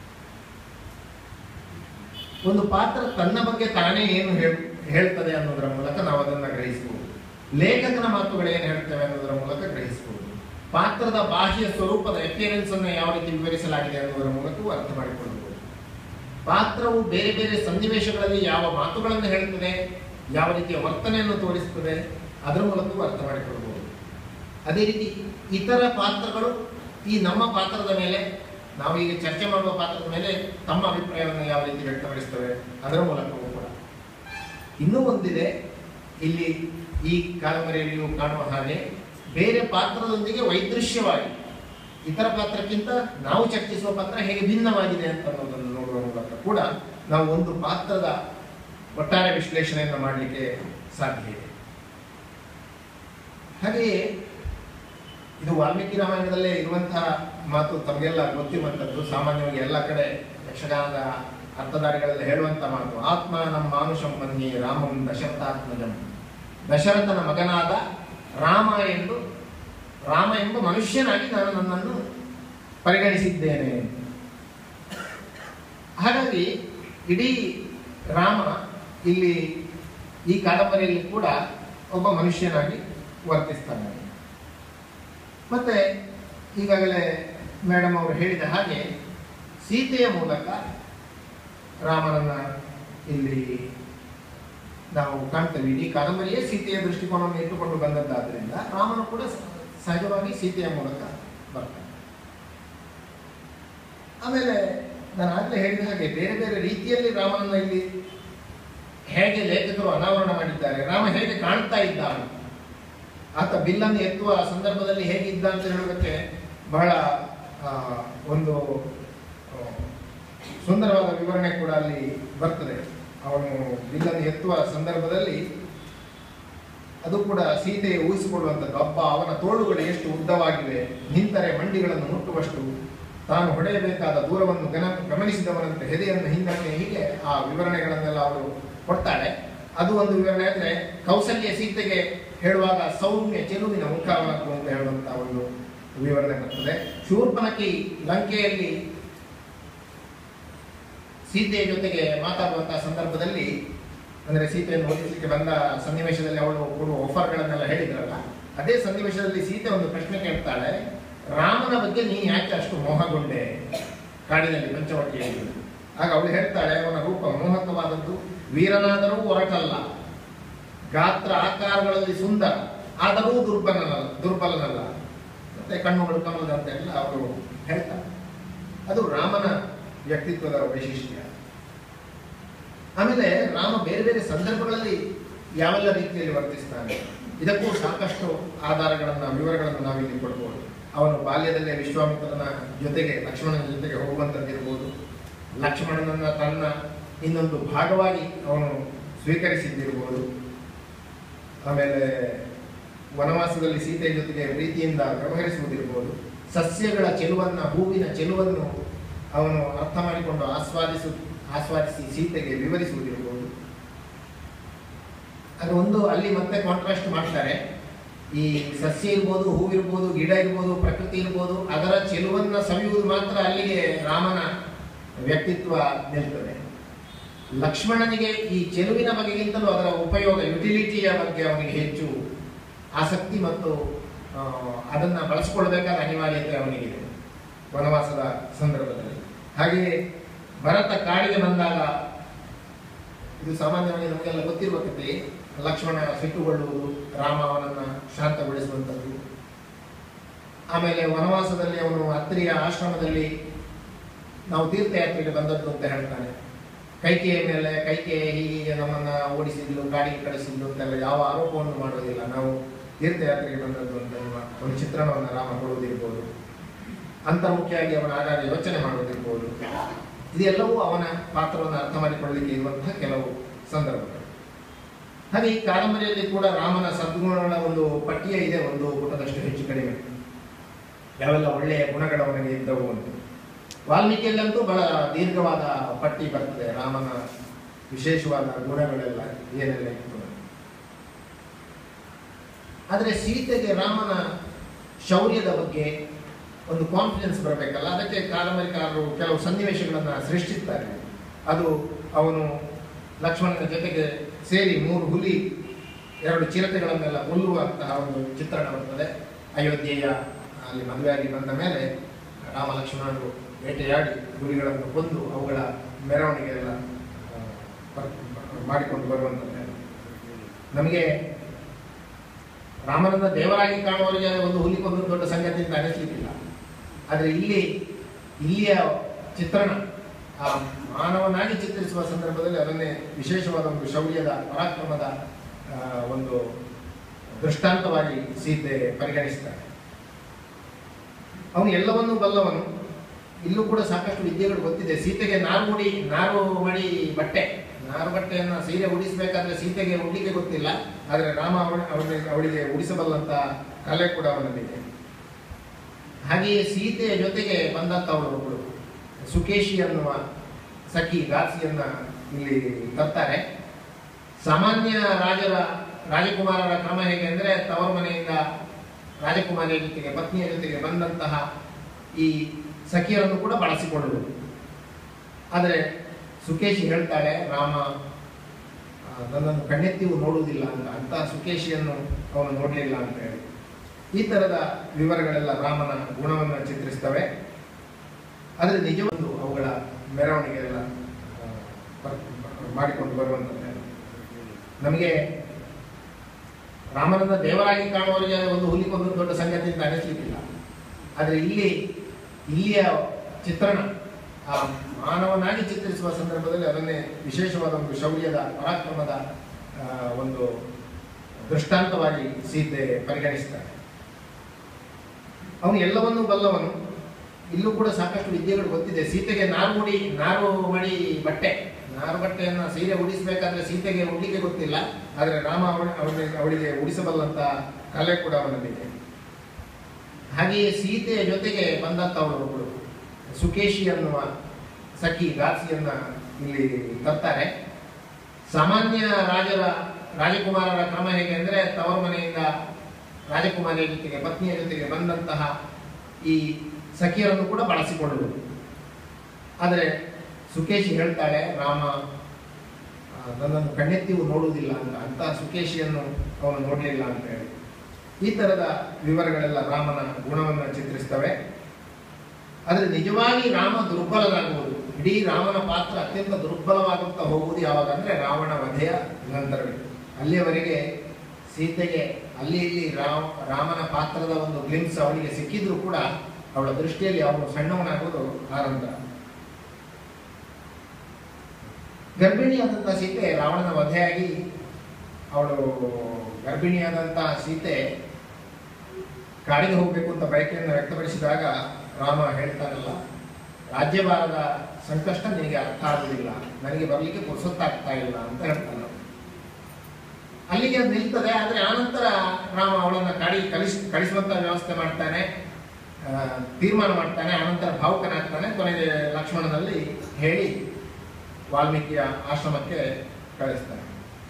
ಒಂದು ಪಾತ್ರ ತನ್ನ ಬಗ್ಗೆ ತಾನೇ ಏನು ಹೇಳ್ತದೆ ಅನ್ನೋದರ ಮೂಲಕ ನಾವು ಅದನ್ನ ಗ್ರಹಿಸಬಹುದು. ಲೇಖಕನ ಮಾತುಗಳು ಏನು ಹೇಳ್ತೇವೆ ಅನ್ನೋದರ ಮೂಲಕ ಗ್ರಹಿಸಬಹುದು. ಪಾತ್ರದ ಬಾಹ್ಯ ಸ್ವರೂಪದ ಅಪಿಯರೆನ್ಸ್ ಅನ್ನು ಯಾವ ರೀತಿ ವಿವರಿಸಲಾಗಿದೆ ಅನ್ನೋದರ ಮೂಲಕವೂ ಅರ್ಥ ಮಾಡಿಕೊಳ್ಳಬಹುದು. ಪಾತ್ರವು ಬೇರೆ ಬೇರೆ ಸನ್ನಿವೇಶಗಳಲ್ಲಿ ಯಾವ ಮಾತುಗಳನ್ನು ಹೇಳ್ತದೆ, ಯಾವ ರೀತಿಯ ವರ್ತನೆಯನ್ನು ತೋರಿಸುತ್ತದೆ, ಅದರ ಮೂಲಕವೂ ಅರ್ಥ ಮಾಡಿಕೊಳ್ಳಬಹುದು. ಅದೇ ರೀತಿ ಇತರ ಪಾತ್ರಗಳು ಈ ನಮ್ಮ ಪಾತ್ರದ ಮೇಲೆ, ನಾವು ಈಗ ಚರ್ಚೆ ಮಾಡುವ ಪಾತ್ರದ ಮೇಲೆ ತಮ್ಮ ಅಭಿಪ್ರಾಯವನ್ನು ಯಾವ ರೀತಿ ವ್ಯಕ್ತಪಡಿಸ್ತವೆ ಅದರ ಮೂಲಕವೂ ಕೂಡ. ಇನ್ನೂ ಒಂದಿದೆ, ಇಲ್ಲಿ ಈ ಕಾದಂಬರಿಯಲ್ಲಿಯೂ ಕಾಣುವ ಹಾಗೆ ಬೇರೆ ಪಾತ್ರದೊಂದಿಗೆ ವೈದೃಶ್ಯವಾಗಿ ಇತರ ಪಾತ್ರಕ್ಕಿಂತ ನಾವು ಚರ್ಚಿಸುವ ಪಾತ್ರ ಹೇಗೆ ಭಿನ್ನವಾಗಿದೆ ಅಂತ ಅನ್ನೋದನ್ನು ನೋಡುವ ಮೂಲಕ ಕೂಡ ನಾವು ಒಂದು ಪಾತ್ರದ ಒಟ್ಟಾರೆ ವಿಶ್ಲೇಷಣೆಯನ್ನು ಮಾಡಲಿಕ್ಕೆ ಸಾಧ್ಯ ಇದೆ. ಹಾಗೆಯೇ ಇದು ವಾಲ್ಮೀಕಿ ರಾಮಾಯಣದಲ್ಲೇ ಇರುವಂತಹ ಮಾತು ತಮಗೆಲ್ಲ ಗೊತ್ತಿರುವಂಥದ್ದು, ಸಾಮಾನ್ಯವಾಗಿ ಎಲ್ಲ ಕಡೆ ಯಕ್ಷಗಾನದ ಅರ್ಥಧಾರಿಗಳಲ್ಲಿ ಹೇಳುವಂಥ ಮಾತು, ಆತ್ಮ ನಮ್ಮ ಮಾನುಷಂ ಮನ್ಯೆ ರಾಮಂ ದಶರಥಾತ್ಮಜಂ. ದಶರಥನ ಮಗನಾದ ರಾಮ ಎಂದು, ರಾಮ ಎಂಬ ಮನುಷ್ಯನಾಗಿ ನಾನು ನನ್ನನ್ನು ಪರಿಗಣಿಸಿದ್ದೇನೆ. ಹಾಗಾಗಿ ಇಡೀ ರಾಮ ಇಲ್ಲಿ ಈ ಕಾದಂಬರಿಯಲ್ಲಿ ಕೂಡ ಒಬ್ಬ ಮನುಷ್ಯನಾಗಿ ವರ್ತಿಸ್ತಾನೆ. ಮತ್ತೆ ಈಗಾಗಲೇ ಮೇಡಮ್ ಅವರು ಹೇಳಿದ ಹಾಗೆ ಸೀತೆಯ ಮೂಲಕ ರಾಮನನ್ನ ಇಲ್ಲಿ ನಾವು ಕಾಣ್ತೇವೆ. ಇಡೀ ಕಾದಂಬರಿಯೇ ಸೀತೆಯ ದೃಷ್ಟಿಕೋನವನ್ನು ಇಟ್ಟುಕೊಂಡು ಬಂದದ್ದಾದ್ರಿಂದ ರಾಮನು ಕೂಡ ಸಹಜವಾಗಿ ಸೀತೆಯ ಮೂಲಕ ಬರ್ತಾನೆ. ಆಮೇಲೆ ನಾನು ಆಗಲೇ ಹೇಳಿದ ಹಾಗೆ ಬೇರೆ ಬೇರೆ ರೀತಿಯಲ್ಲಿ ರಾಮನನ್ನ ಇಲ್ಲಿ ಹೇಗೆ ಲೇಖಕರು ಅನಾವರಣ ಮಾಡಿದ್ದಾರೆ, ರಾಮ ಹೇಗೆ ಕಾಣ್ತಾ ಇದ್ದ, ಆತ ಬಿಲ್ಲನ್ನು ಎತ್ತುವ ಸಂದರ್ಭದಲ್ಲಿ ಹೇಗಿದ್ದ ಅಂತ ಹೇಳೋದಕ್ಕೆ ಬಹಳ ಒಂದು ಸುಂದರವಾದ ವಿವರಣೆ ಕೂಡ ಅಲ್ಲಿ ಬರ್ತದೆ. ಅವನು ಬಿಲ್ಲನ್ನು ಎತ್ತುವ ಸಂದರ್ಭದಲ್ಲಿ ಅದು ಕೂಡ ಸೀತೆಯ ಊಹಿಸಿಕೊಳ್ಳುವಂಥದ್ದು. ಹಬ್ಬ ಅವನ ತೋಳುಗಳು ಎಷ್ಟು ಉದ್ದವಾಗಿವೆ, ನಿಂತರೆ ಮಂಡಿಗಳನ್ನು ಮುಟ್ಟುವಷ್ಟು, ತಾನು ಹೊಡೆಯಬೇಕಾದ ದೂರವನ್ನು ಗನ ಗಮನಿಸಿದವನಂತೆ ಹೆದೆಯನ್ನು ಹಿಂದಕ್ಕೆ, ಹೀಗೆ ಆ ವಿವರಣೆಗಳನ್ನೆಲ್ಲ ಅವರು ಕೊಡ್ತಾಳೆ. ಅದು ಒಂದು ವಿವರಣೆ. ಅಂದರೆ ಕೌಸಲ್ಯ ಸೀತೆಗೆ ಹೇಳುವಾಗ ಸೌಮ್ಯ ಚೆಲುವಿನ ಮುಖವಾಕು ಅಂತ ಹೇಳುವಂತಹ ಒಂದು ವಿವರಣೆ ಬರ್ತದೆ. ಶೂರ್ಪನಖಿ ಲಂಕೆಯಲ್ಲಿ ಸೀತೆಯ ಜೊತೆಗೆ ಮಾತಾಡುವಂತಹ ಸಂದರ್ಭದಲ್ಲಿ, ಅಂದರೆ ಸೀತೆಯನ್ನು ಓದಿಸಲಿಕ್ಕೆ ಬಂದ ಸನ್ನಿವೇಶದಲ್ಲಿ ಅವಳು ಕೊಡುವ ಆಫರ್ಗಳನ್ನೆಲ್ಲ ಹೇಳಿದ್ರಲ್ಲ, ಅದೇ ಸನ್ನಿವೇಶದಲ್ಲಿ ಸೀತೆ ಒಂದು ಪ್ರಶ್ನೆ ಕೇಳ್ತಾಳೆ, ರಾಮನ ಬಗ್ಗೆ ನೀ ಯಾಕೆ ಅಷ್ಟು ಮೋಹಗೊಂಡೆ ಕಾಡಿನಲ್ಲಿ ಪಂಚವಟಿಯಲ್ಲಿ? ಆಗ ಅವಳು ಹೇಳ್ತಾಳೆ, ಅವನ ರೂಪ ಮೋಹಕವಾದದ್ದು, ವೀರನಾದರೂ ಒರಟಲ್ಲ, ಗಾತ್ರ ಆಕಾರಗಳಲ್ಲಿ ಸುಂದರ, ಆದರೂ ದುರ್ಬಲನಲ್ಲ ದುರ್ಬಲನಲ್ಲ ಮತ್ತೆ ಕಣ್ಣುಗಳು ಕಮಲದಂತೆಲ್ಲ ಅವರು ಹೇಳ್ತಾರೆ. ಅದು ರಾಮನ ವ್ಯಕ್ತಿತ್ವದ ವೈಶಿಷ್ಟ್ಯ. ಆಮೇಲೆ ರಾಮ ಬೇರೆ ಬೇರೆ ಸಂದರ್ಭಗಳಲ್ಲಿ ಯಾವೆಲ್ಲ ರೀತಿಯಲ್ಲಿ ವರ್ತಿಸ್ತಾನೆ, ಇದಕ್ಕೂ ಸಾಕಷ್ಟು ಆಧಾರಗಳನ್ನ ವಿವರಗಳನ್ನು ನಾವಿಲ್ಲಿ ಕೊಡ್ಬೋದು. ಅವನು ಬಾಲ್ಯದಲ್ಲೇ ವಿಶ್ವಾಮಿತ್ರನ ಜೊತೆಗೆ ಲಕ್ಷ್ಮಣನ ಜೊತೆಗೆ ಹೋಗುವಂಥದ್ದಿರ್ಬೋದು, ಲಕ್ಷ್ಮಣನನ್ನ ತನ್ನ ಇನ್ನೊಂದು ಭಾಗವಾಗಿ ಅವನು ಸ್ವೀಕರಿಸಿದ್ದಿರ್ಬೋದು, ಆಮೇಲೆ ವನವಾಸದಲ್ಲಿ ಸೀತೆಯ ಜೊತೆಗೆ ಪ್ರೀತಿಯಿಂದ ವ್ಯವಹರಿಸುವುದಿರ್ಬೋದು, ಸಸ್ಯಗಳ ಚೆಲುವನ್ನು, ಹೂವಿನ ಚೆಲುವನ್ನು ಅವನು ಅರ್ಥ ಮಾಡಿಕೊಂಡು ಆಸ್ವಾದಿಸು ಆಸ್ವಾದಿಸಿ ಸೀತೆಗೆ ವಿವರಿಸುವುದಿರ್ಬೋದು. ಅದು ಒಂದು ಅಲ್ಲಿ ಮತ್ತೆ ಕಾಂಟ್ರಾಸ್ಟ್ ಮಾಡ್ತಾರೆ. ಈ ಸಸ್ಯ ಇರ್ಬೋದು, ಹೂವಿರ್ಬೋದು, ಗಿಡ ಇರ್ಬೋದು, ಪ್ರಕೃತಿ ಇರ್ಬೋದು, ಅದರ ಚೆಲುವನ್ನ ಸವಿಯುವುದು ಮಾತ್ರ ಅಲ್ಲಿಗೆ ರಾಮನ ವ್ಯಕ್ತಿತ್ವ ನಿಲ್ತದೆ. ಲಕ್ಷ್ಮಣನಿಗೆ ಈ ಚೆಲುವಿನ ಬಗೆಗಿಂತಲೂ ಅದರ ಉಪಯೋಗ, ಯುಟಿಲಿಟಿಯ ಬಗ್ಗೆ ಅವನಿಗೆ ಹೆಚ್ಚು ಆಸಕ್ತಿ ಮತ್ತು ಅದನ್ನ ಬಳಸಿಕೊಳ್ಬೇಕಾದ ಅನಿವಾರ್ಯತೆ ಅವನಿಗಿದೆ ವನವಾಸದ ಸಂದರ್ಭದಲ್ಲಿ. ಹಾಗೆಯೇ ಭರತ ಕಾಡಿಗೆ ಬಂದಾಗ, ಇದು ಸಾಮಾನ್ಯವಾಗಿ ನಮಗೆಲ್ಲ ಗೊತ್ತಿರುವ ಕಥೆ, ಲಕ್ಷ್ಮಣ ಸಿಟ್ಟುಗೊಳ್ಳುವುದು, ರಾಮ ಅವನನ್ನ ಶಾಂತಗೊಳಿಸುವಂಥದ್ದು. ಆಮೇಲೆ ವನವಾಸದಲ್ಲಿ ಅವನು ಅತ್ರಿಯ ಆಶ್ರಮದಲ್ಲಿ ನಾವು ತೀರ್ಥಯಾತ್ರೆಗೆ ಬಂದದ್ದು ಅಂತ ಹೇಳ್ತಾನೆ. ಕೈಕೆಯ ಮೇಲೆ ಕೈಕೆಯ ಹೀಗೆ ನಮ್ಮನ್ನ ಓಡಿಸಿದ್ಲು, ಕಾಡಿಗೆ ಕಳಿಸಿದ್ಲು ಅಂತೆಲ್ಲ ಯಾವ ಆರೋಪವನ್ನು ಮಾಡೋದಿಲ್ಲ. ನಾವು ತೀರ್ಥಯಾತ್ರೆಗೆ ಬಂದದ್ದು ಅಂತ ಒಂದು ಚಿತ್ರಣವನ್ನು ರಾಮ ಕೊಡುವುದಿರ್ಬೋದು, ಅಂತರ್ಮುಖಿಯಾಗಿ ಅವನ ಆಗಾಗ ಯೋಚನೆ ಮಾಡುವುದಿರ್ಬೋದು. ಇದೆಲ್ಲವೂ ಅವನ ಪಾತ್ರವನ್ನು ಅರ್ಥ ಮಾಡಿಕೊಳ್ಳಲಿಕ್ಕೆ ಇರುವಂತಹ ಕೆಲವು ಸಂದರ್ಭಗಳು. ಹಾಗೆ ಈ ಕಾದಂಬರಿಯಲ್ಲಿ ಕೂಡ ರಾಮನ ಸದ್ಗುಣಗಳ ಒಂದು ಪಟ್ಟಿಯೇ ಇದೆ, ಒಂದು ಪುಟದಷ್ಟು ಹೆಚ್ಚು ಕಡಿಮೆ, ಯಾವೆಲ್ಲ ಒಳ್ಳೆಯ ಗುಣಗಳು ಅವನಿಗೆ ಇದ್ದವು ಅಂತ. ವಾಲ್ಮೀಕಿಯಲ್ಲಂತೂ ಬಹಳ ದೀರ್ಘವಾದ ಪಟ್ಟಿ ಬರ್ತದೆ ರಾಮನ ವಿಶೇಷವಾದ ಗುಣಗಳೆಲ್ಲ ಏನೆಲ್ಲ ಇತ್ತು. ಆದರೆ ಸೀತೆಗೆ ರಾಮನ ಶೌರ್ಯದ ಬಗ್ಗೆ ಒಂದು ಕಾನ್ಫಿಡೆನ್ಸ್ ಬರಬೇಕಲ್ಲ, ಅದಕ್ಕೆ ಕಾದಂಬರಿಕಾರರು ಕೆಲವು ಸನ್ನಿವೇಶಗಳನ್ನು ಸೃಷ್ಟಿಸ್ತಾರೆ. ಅದು ಅವನು ಲಕ್ಷ್ಮಣನ ಜೊತೆಗೆ ಸೇರಿ ಮೂರು ಹುಲಿ ಎರಡು ಚಿರತೆಗಳನ್ನೆಲ್ಲ ಕೊಲ್ಲುವಂತಹ ಒಂದು ಚಿತ್ರಣ ಬರ್ತದೆ. ಅಯೋಧ್ಯೆಯ ಅಲ್ಲಿ ಮದುವೆಯಾಗಿ ಬಂದ ಮೇಲೆ ರಾಮ ಲಕ್ಷ್ಮಣರು ಬೇಟೆಯಾಡಿ ಹುಲಿಗಳನ್ನು ಕೊಂದು ಅವುಗಳ ಮೆರವಣಿಗೆ ಎಲ್ಲ ಮಾಡಿಕೊಂಡು ಬರುವಂಥದ್ದು. ನಮಗೆ ರಾಮನನ್ನ ದೇವರಾಗಿ ಕಾಣುವವರಿಗೆ ಒಂದು ಹುಲಿ ಕೊಂದು ದೊಡ್ಡ ಸಂಗತಿ ಅಂತ ಅನಿಸ್ಲಿಕ್ಕಿಲ್ಲ. ಆದರೆ ಇಲ್ಲಿ ಇಲ್ಲಿಯ ಚಿತ್ರಣ ಆ ಮಾನವನಾಗಿ ಚಿತ್ರಿಸುವ ಸಂದರ್ಭದಲ್ಲಿ ಅದನ್ನೇ ವಿಶೇಷವಾದ ಒಂದು ಶೌರ್ಯದ ಪರಾಕ್ರಮದ ಒಂದು ದೃಷ್ಟಾಂತವಾಗಿ ಸೀತೆ ಪರಿಗಣಿಸ್ತಾರೆ. ಅವನು ಎಲ್ಲವನ್ನೂ ಬಲ್ಲವನು. ಇಲ್ಲೂ ಕೂಡ ಸಾಕಷ್ಟು ವಿದ್ಯೆಗಳು ಗೊತ್ತಿದೆ. ಸೀತೆಗೆ ನಾರು ಮುಡಿ ನಾರು ಮಡಿ ಬಟ್ಟೆ ನಾರು ಬಟ್ಟೆಯನ್ನು ಸೀರೆ ಉಡಿಸಬೇಕಾದ್ರೆ ಸೀತೆಗೆ ಉಡ್ಲಿಕ್ಕೆ ಗೊತ್ತಿಲ್ಲ, ಆದರೆ ರಾಮ ಅವಳ ಅವಳಿಗೆ ಅವಳಿಗೆ ಉಡಿಸಬಲ್ಲಂತ ಕಲೆ ಕೂಡ ಅವನಲ್ಲಿದೆ. ಹಾಗೆಯೇ ಸೀತೆಯ ಜೊತೆಗೆ ಬಂದಂಥವಳು ಒಬ್ಬಳು ಸುಕೇಶಿ ಅನ್ನುವ ಸಖಿ ದಾಸಿಯನ್ನ ಇಲ್ಲಿ ತರ್ತಾರೆ. ಸಾಮಾನ್ಯ ರಾಜರ ರಾಜಕುಮಾರರ ಕ್ರಮ ಹೇಗೆ ಅಂದರೆ, ತವರು ಮನೆಯಿಂದ ರಾಜಕುಮಾರಿಯ ಜೊತೆಗೆ ಪತ್ನಿಯ ಜೊತೆಗೆ ಬಂದಂತಹ ಈ ಸಖಿಯರನ್ನು ಕೂಡ ಬಳಸಿಕೊಳ್ಳುವುದು. ಆದರೆ ಸುಕೇಶಿ ಹೇಳ್ತಾಳೆ, ರಾಮ ನನ್ನನ್ನು ಕಣ್ಣೆತ್ತಿಯೂ ನೋಡುವುದಿಲ್ಲ ಅಂತ, ಅಂತ ಸುಕೇಶಿಯನ್ನು ಅವನು ನೋಡಲಿಲ್ಲ ಅಂತ ಹೇಳಿ. ಈ ತರದ ವಿವರಗಳೆಲ್ಲ ರಾಮನ ಗುಣವನ್ನು ಚಿತ್ರಿಸ್ತವೆ. ಆದರೆ ನಿಜವೊಂದು ಅವುಗಳ ಮೆರವಣಿಗೆ ಎಲ್ಲ ಮಾಡಿಕೊಂಡು ಬರುವಂಥದ್ದು. ನಮಗೆ ರಾಮನನ್ನ ದೇವರಾಗಿ ಕಾಣುವವರಿಗೆ ಒಂದು ಹುಲಿ ಕೊಂದು ದೊಡ್ಡ ಸಂಗತಿ ಅಂತ ಅನಿಸ್ಲಿಕ್ಕಿಲ್ಲ. ಆದರೆ ಇಲ್ಲಿ ಇಲ್ಲಿಯ ಚಿತ್ರಣ ಆ ಮಾನವನಾಗಿ ಚಿತ್ರಿಸುವ ಸಂದರ್ಭದಲ್ಲಿ ಅದನ್ನೇ ವಿಶೇಷವಾದ ಒಂದು ಶೌರ್ಯದ ಪರಾಕ್ರಮದ ಒಂದು ದೃಷ್ಟಾಂತವಾಗಿ ಸೀತೆ ಪರಿಗಣಿಸ್ತಾರೆ. ಅವನು ಎಲ್ಲವನ್ನೂ ಬಲ್ಲವನು. ಇಲ್ಲೂ ಕೂಡ ಸಾಕಷ್ಟು ವಿದ್ಯೆಗಳು ಗೊತ್ತಿದೆ. ಸೀತೆಗೆ ನಾರು ಮುಡಿ ನಾರು ಮಡಿ ಬಟ್ಟೆ ನಾರು ಬಟ್ಟೆಯನ್ನು ಸೀರೆ ಉಡಿಸಬೇಕಾದ್ರೆ ಸೀತೆಗೆ ಉಡ್ಲಿಕ್ಕೆ ಗೊತ್ತಿಲ್ಲ, ಆದರೆ ರಾಮ ಅವಳಿಗೆ ಅವಳಿಗೆ ಉಡಿಸಬಲ್ಲಂತ ಕಲೆ ಕೂಡ ಅವನಲ್ಲಿದೆ. ಹಾಗೆಯೇ ಸೀತೆಯ ಜೊತೆಗೆ ಬಂದಂಥವಳು ಸುಕೇಶಿ ಅನ್ನುವ ಸಖಿ ದಾಸಿಯನ್ನ ಇಲ್ಲಿ ತರ್ತಾರೆ. ಸಾಮಾನ್ಯ ರಾಜರ ರಾಜಕುಮಾರರ ಕ್ರಮ ಹೇಗೆ ಅಂದರೆ ತವರು ಮನೆಯಿಂದ ರಾಜಕುಮಾರಿಯ ಜೊತೆಗೆ ಪತ್ನಿಯ ಜೊತೆಗೆ ಬಂದಂತಹ ಈ ಸಖಿಯರನ್ನು ಕೂಡ ಬಳಸಿಕೊಳ್ಳುವುದು. ಆದರೆ ಸುಕೇಶಿ ಹೇಳ್ತಾಳೆ, ರಾಮ ನನ್ನನ್ನು ಕಣ್ಣೆತ್ತಿಯೂ ನೋಡುವುದಿಲ್ಲ ಅಂತ, ಅಂತ ಸುಕೇಶಿಯನ್ನು ಅವನು ನೋಡಲಿಲ್ಲ ಅಂತ ಹೇಳಿ. ಈ ಥರದ ವಿವರಗಳೆಲ್ಲ ರಾಮನ ಗುಣವನ್ನು ಚಿತ್ರಿಸ್ತವೆ. ಆದರೆ ನಿಜವಾಗಿ ರಾಮ ದುರ್ಬಲನಾಗುವುದು, ಇಡೀ ರಾಮನ ಪಾತ್ರ ಅತ್ಯಂತ ದುರ್ಬಲವಾಗುತ್ತಾ ಹೋಗುವುದು ಯಾವಾಗ ಅಂದರೆ ರಾವಣ ವಧೆಯ ನಂತರವೇ. ಅಲ್ಲಿಯವರೆಗೆ ಸೀತೆಗೆ ಅಲ್ಲಿ ಇಲ್ಲಿ ರಾಮ ರಾಮನ ಪಾತ್ರದ ಒಂದು ಗ್ಲಿಮ್ಸ್ ಅವಳಿಗೆ ಸಿಕ್ಕಿದ್ರೂ ಕೂಡ ಅವಳ ದೃಷ್ಟಿಯಲ್ಲಿ ಅವನು ಸಣ್ಣವನಾಗುವುದು ಆನಂತರ. ಗರ್ಭಿಣಿಯಾದಂತಹ ಸೀತೆ ರಾವಣನ ವಧೆಯಾಗಿ ಅವಳು ಗರ್ಭಿಣಿಯಾದಂತಹ ಸೀತೆ ಕಾಡಿಗೆ ಹೋಗಬೇಕು ಅಂತ ಬಯಕೆಯನ್ನು ವ್ಯಕ್ತಪಡಿಸಿದಾಗ ರಾಮ ಹೇಳ್ತಾನಲ್ಲ, ರಾಜ್ಯಭಾರದ ಸಂಕಷ್ಟ ನಿನಗೆ ಅರ್ಥ ಆಗುವುದಿಲ್ಲ, ನನಗೆ ಬರಲಿಕ್ಕೆ ಪುರುಸೊತ್ತಾಗ್ತಾ ಇಲ್ಲ ಅಂತ ಹೇಳ್ತಾನೆ. ಅಲ್ಲಿಗೆ ಅದು ನಿಲ್ತದೆ. ಆದರೆ ಆನಂತರ ರಾಮ ಅವಳನ್ನು ಕಾಡಿಗೆ ಕಳಿಸ್ ಕಳಿಸುವಂತ ವ್ಯವಸ್ಥೆ ಮಾಡ್ತಾನೆ, ತೀರ್ಮಾನ ಮಾಡ್ತಾನೆ. ಆನಂತರ ಭಾವುಕನಾಗ್ತಾನೆ. ಕೊನೆಗೆ ಲಕ್ಷ್ಮಣನಲ್ಲಿ ಹೇಳಿ ವಾಲ್ಮೀಕಿಯ ಆಶ್ರಮಕ್ಕೆ ಕಳಿಸ್ತಾನೆ.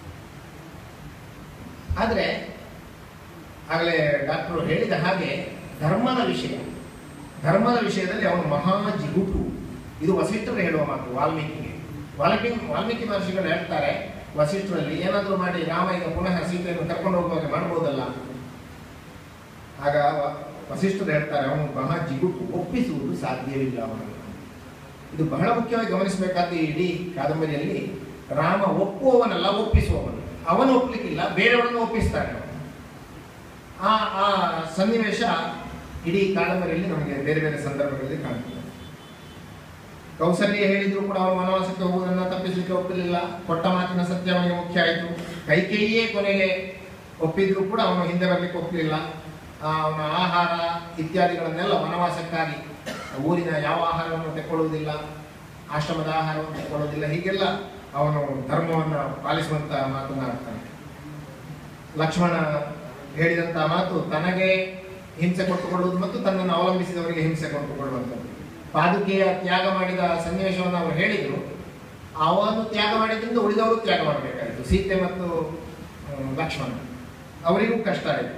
ಆದರೆ ಆಗಲೇ ಡಾಕ್ಟರು ಹೇಳಿದ ಹಾಗೆ ಧರ್ಮದ ವಿಷಯ ಧರ್ಮದ ವಿಷಯದಲ್ಲಿ ಅವನು ಮಹಾ ಜಿಗುಟು. ಇದು ವಸಿಷ್ಠರು ಹೇಳುವ ಮಾತು ವಾಲ್ಮೀಕಿಗೆ. ವಾಲ್ಮೀಕಿ ವಾಲ್ಮೀಕಿ ಮಹರ್ಷಿಗಳು ಹೇಳ್ತಾರೆ ವಸಿಷ್ಠರಲ್ಲಿ, ಏನಾದರೂ ಮಾಡಿ ರಾಮ ಈಗ ಪುನಃ ಸೀತೆಯನ್ನು ಕರ್ಕೊಂಡು ಹೋಗುವಾಗ ಮಾಡ್ಬೋದಲ್ಲ. ಆಗ ವಸಿಷ್ಠರು ಹೇಳ್ತಾರೆ, ಅವನು ಮಹಾ ಜಿಗುಟು, ಒಪ್ಪಿಸುವುದು ಸಾಧ್ಯವಿಲ್ಲ ಅವನನ್ನು. ಇದು ಬಹಳ ಮುಖ್ಯವಾಗಿ ಗಮನಿಸಬೇಕಾದ ಇಡೀ ಕಾದಂಬರಿಯಲ್ಲಿ. ರಾಮ ಒಪ್ಪುವವನಲ್ಲ, ಒಪ್ಪಿಸುವವನು. ಅವನು ಒಪ್ಪಲಿಕ್ಕಿಲ್ಲ, ಬೇರೆಯವರನ್ನು ಒಪ್ಪಿಸ್ತಾನೆ. ಆ ಆ ಸನ್ನಿವೇಶ ಇಡೀ ಕಾದಂಬರಿಯಲ್ಲಿ ನಮಗೆ ಬೇರೆ ಬೇರೆ ಸಂದರ್ಭಗಳಲ್ಲಿ ಕಾಣ್ತದೆ. ಕೌಸಲ್ಯ ಹೇಳಿದ್ರು ಕೂಡ ಅವನು ವನವಾಸಕ್ಕೆ ಹೋಗುವುದನ್ನು ತಪ್ಪಿಸಲಿಕ್ಕೆ ಒಪ್ಪಲಿಲ್ಲ. ಕೊಟ್ಟ ಮಾತಿನ ಸತ್ಯ ಅವನಿಗೆ ಮುಖ್ಯ ಆಯಿತು. ಕೈಕೇಯಿಯೇ ಕೊನೆಗೆ ಒಪ್ಪಿದ್ರು ಕೂಡ ಅವನು ಹಿಂದೆ ಬರಲಿಕ್ಕೆ ಒಪ್ಪಲಿಲ್ಲ. ಅವನ ಆಹಾರ ಇತ್ಯಾದಿಗಳನ್ನೆಲ್ಲ ವನವಾಸಕ್ಕಾಗಿ ಊರಿನ ಯಾವ ಆಹಾರವನ್ನು ತೆಕ್ಕೊಳ್ಳುವುದಿಲ್ಲ, ಆಶ್ರಮದ ಆಹಾರವನ್ನು ತೆಕ್ಕೊಳ್ಳುವುದಿಲ್ಲ, ಹೀಗೆಲ್ಲ ಅವನು ಧರ್ಮವನ್ನು ಪಾಲಿಸುವಂತ ಮಾತನ್ನ ಆಡ್ತಾನೆ. ಲಕ್ಷ್ಮಣ ಹೇಳಿದಂತ ಮಾತು ತನಗೆ ಹಿಂಸೆ ಕೊಟ್ಟುಕೊಳ್ಳುವುದು ಮತ್ತು ತನ್ನನ್ನು ಅವಲಂಬಿಸಿದವರಿಗೆ ಹಿಂಸೆ ಕೊಟ್ಟುಕೊಳ್ಳುವಂಥದ್ದು. ಪಾದುಕೆಯ ತ್ಯಾಗ ಮಾಡಿದ ಸನ್ನಿವೇಶವನ್ನು ಅವರು ಹೇಳಿದ್ರು. ಅವನು ತ್ಯಾಗ ಮಾಡಿದ್ರಿಂದ ಉಳಿದವರು ತ್ಯಾಗ ಮಾಡಬೇಕಾಯಿತು. ಸೀತೆ ಮತ್ತು ಲಕ್ಷ್ಮಣ ಅವರಿಗೂ ಕಷ್ಟ ಆಯಿತು.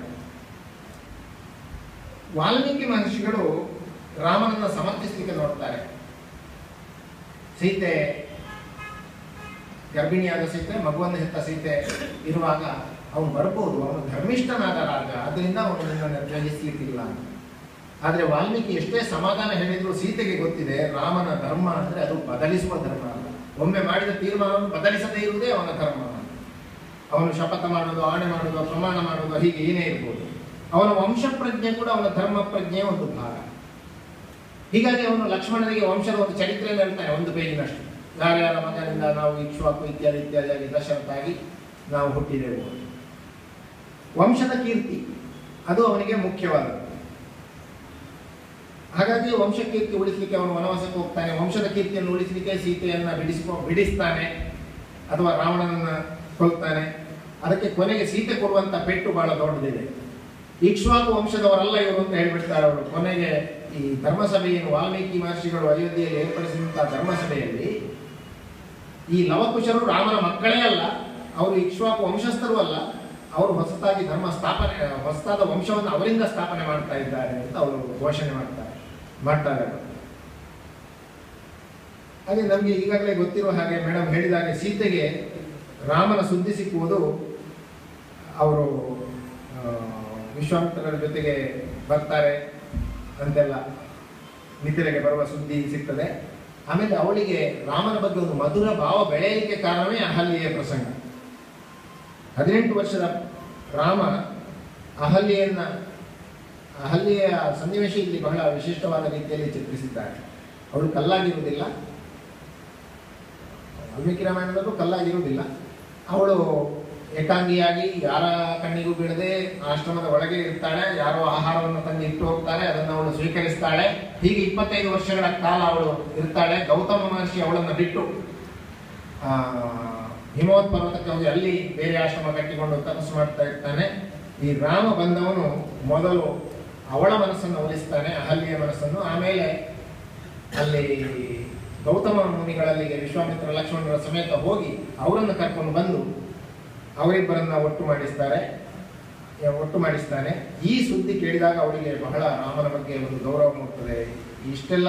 ವಾಲ್ಮೀಕಿ ಮಹರ್ಷಿಗಳು ರಾಮನನ್ನ ಸಮರ್ಥಿಸಲಿಕ್ಕೆ ನೋಡ್ತಾರೆ. ಸೀತೆ ಗರ್ಭಿಣಿಯಾದ ಸೀತೆ, ಮಗುವನ್ನು ಹೆತ್ತ ಸೀತೆ ಇರುವಾಗ ಅವನು ಬರ್ಬೋದು, ಅವನು ಧರ್ಮಿಷ್ಠನಾದ ರಾಜ, ಅದರಿಂದ ಅವನು ನಿನ್ನನ್ನು ತ್ಯಜಿಸ್ಲಿಕ್ಕಿಲ್ಲ. ಆದರೆ ವಾಲ್ಮೀಕಿ ಎಷ್ಟೇ ಸಮಾಧಾನ ಹೇಳಿದ್ರು ಸೀತೆಗೆ ಗೊತ್ತಿದೆ ರಾಮನ ಧರ್ಮ ಅಂದ್ರೆ ಅದು ಬದಲಿಸುವ ಧರ್ಮ ಅಲ್ಲ. ಒಮ್ಮೆ ಮಾಡಿದ ತೀರ್ಮಾನವನ್ನು ಬದಲಿಸದೇ ಇರುವುದೇ ಅವನ ಧರ್ಮ. ಅವನು ಶಪಥ ಮಾಡೋದು, ಆಣೆ ಮಾಡೋದು, ಪ್ರಮಾಣ ಮಾಡೋದು, ಹೀಗೆ ಏನೇ ಇರ್ಬೋದು. ಅವನ ವಂಶ ಪ್ರಜ್ಞೆ ಕೂಡ ಅವನ ಧರ್ಮ ಪ್ರಜ್ಞೆಯ ಒಂದು ಭಾಗ. ಹೀಗಾಗಿ ಅವನು ಲಕ್ಷ್ಮಣನಿಗೆ ವಂಶದ ಒಂದು ಚರಿತ್ರೆಯನ್ನು ಹೇಳ್ತಾನೆ, ಒಂದು ಪೇಜಿನಷ್ಟು. ಯಾರ್ಯಾರ ಮಗನಿಂದ ನಾವು ಇಕ್ಷ್ವಾಕು ಇತ್ಯಾದಿ ಇತ್ಯಾದಿಯಾಗಿ ದಶರಥಾಗಿ ನಾವು ಹುಟ್ಟಿದೆವು. ವಂಶದ ಕೀರ್ತಿ ಅದು ಅವನಿಗೆ ಮುಖ್ಯವಾದದ್ದು. ಹಾಗಾಗಿ ವಂಶ ಕೀರ್ತಿ ಉಳಿಸಲಿಕ್ಕೆ ಅವನು ವನವಾಸಕ್ಕೆ ಹೋಗ್ತಾನೆ. ವಂಶದ ಕೀರ್ತಿಯನ್ನು ಉಳಿಸಲಿಕ್ಕೆ ಸೀತೆಯನ್ನ ಬಿಡಿಸಿಕೊ ಬಿಡಿಸ್ತಾನೆ ಅಥವಾ ರಾವಣನನ್ನ ಕೊಲ್ತಾನೆ. ಅದಕ್ಕೆ ಕೊನೆಗೆ ಸೀತೆ ಕೊಡುವಂತ ಪೆಟ್ಟು ಬಹಳ ದೊಡ್ಡದಿದೆ. ಇಕ್ಷ್ವಾಕು ವಂಶದವರಲ್ಲ ಇವರು ಅಂತ ಹೇಳ್ಬಿಡ್ತಾರೆ ಅವರು. ಕೊನೆಗೆ ಈ ಧರ್ಮಸಭೆಯನ್ನು ವಾಲ್ಮೀಕಿ ಮಹರ್ಷಿಗಳು ಅಯೋಧ್ಯೆಯಲ್ಲಿ ಏರ್ಪಡಿಸಿದಂತಹ ಧರ್ಮಸಭೆಯಲ್ಲಿ ಈ ಲವಕುಶರು ರಾಮನ ಮಕ್ಕಳೇ ಅಲ್ಲ, ಅವರು ಇಕ್ಷ್ವಾಕು ವಂಶಸ್ಥರು ಅಲ್ಲ, ಅವರು ಹೊಸತಾಗಿ ಧರ್ಮ ಸ್ಥಾಪನೆ ಹೊಸತಾದ ವಂಶವನ್ನು ಅವರಿಂದ ಸ್ಥಾಪನೆ ಮಾಡ್ತಾ ಇದ್ದಾರೆ ಅಂತ ಅವರು ಘೋಷಣೆ ಮಾಡ್ತಾರೆ ಮಾಡ್ತಾರೆ ಹಾಗೆ ನಮಗೆ ಈಗಾಗಲೇ ಗೊತ್ತಿರುವ ಹಾಗೆ ಮೇಡಮ್ ಹೇಳಿದ ಹಾಗೆ ಸೀತೆಗೆ ರಾಮನ ಸುದ್ದಿ ಸಿಕ್ಕುವುದು ಅವರು ವಿಶ್ವಾಮಿತ್ರರ ಜೊತೆಗೆ ಬರ್ತಾರೆ ಅಂತೆಲ್ಲ ಮಿಥಿಲೆಗೆ ಬರುವ ಸುದ್ದಿ ಸಿಗ್ತದೆ. ಆಮೇಲೆ ಅವಳಿಗೆ ರಾಮನ ಬಗ್ಗೆ ಒಂದು ಮಧುರ ಭಾವ ಬೆಳೆಯಲಿಕ್ಕೆ ಕಾರಣವೇ ಅಹಲ್ಯೆಯ ಪ್ರಸಂಗ. ಹದಿನೆಂಟು ವರ್ಷದ ರಾಮ ಅಹಲ್ಯೆಯನ್ನ ಅಹಲ್ಯೆಯ ಸನ್ನಿವೇಶ ಇಲ್ಲಿ ಬಹಳ ವಿಶಿಷ್ಟವಾದ ರೀತಿಯಲ್ಲಿ ಚಿತ್ರಿಸಿದ್ದಾರೆ. ಅವಳು ಕಲ್ಲಾಗಿರುವುದಿಲ್ಲ, ವಾಲ್ಮೀಕಿ ರಾಮಾಯಣದಲ್ಲೂ ಕಲ್ಲಾಗಿರುವುದಿಲ್ಲ. ಅವಳು ಏಕಾಂಗಿಯಾಗಿ ಯಾರ ಕಣ್ಣಿಗೂ ಬೀಳದೆ ಆಶ್ರಮದ ಒಳಗೆ ಇರ್ತಾಳೆ. ಯಾರೋ ಆಹಾರವನ್ನು ತಂದು ಇಟ್ಟು ಹೋಗ್ತಾರೆ, ಅದನ್ನು ಅವಳು ಸ್ವೀಕರಿಸ್ತಾಳೆ. ಹೀಗೆ ಇಪ್ಪತ್ತೈದು ವರ್ಷಗಳ ಕಾಲ ಅವಳು ಇರ್ತಾಳೆ. ಗೌತಮ ಮಹರ್ಷಿ ಅವಳನ್ನು ಬಿಟ್ಟು ಹಿಮವತ್ ಪರ್ವತಕ್ಕೆ ಹೋಗಿ ಅಲ್ಲಿ ಬೇರೆ ಆಶ್ರಮ ಕಟ್ಟಿಕೊಂಡು ತಪಸ್ಸು ಮಾಡ್ತಾ ಇರ್ತಾನೆ. ಈ ರಾಮ ಬಂದವನು ಮೊದಲು ಅವಳ ಮನಸ್ಸನ್ನು ಒಲಿಸ್ತಾನೆ, ಅಹಲ್ಯೆಯ ಮನಸ್ಸನ್ನು. ಆಮೇಲೆ ಅಲ್ಲಿ ಗೌತಮ ಮುನಿಗಳಲ್ಲಿಗೆ ವಿಶ್ವಾಮಿತ್ರ ಲಕ್ಷ್ಮಣರ ಸಮೇತ ಹೋಗಿ ಅವರನ್ನು ಕರ್ಕೊಂಡು ಬಂದು ಅವರಿಬ್ಬರನ್ನ ಒಟ್ಟು ಮಾಡಿಸ್ತಾರೆ ಒಟ್ಟು ಮಾಡಿಸ್ತಾನೆ. ಈ ಸುದ್ದಿ ಕೇಳಿದಾಗ ಅವರಿಗೆ ಬಹಳ ರಾಮನ ಬಗ್ಗೆ ಒಂದು ಗೌರವ ಮೂಡ್ತದೆ. ಇಷ್ಟೆಲ್ಲ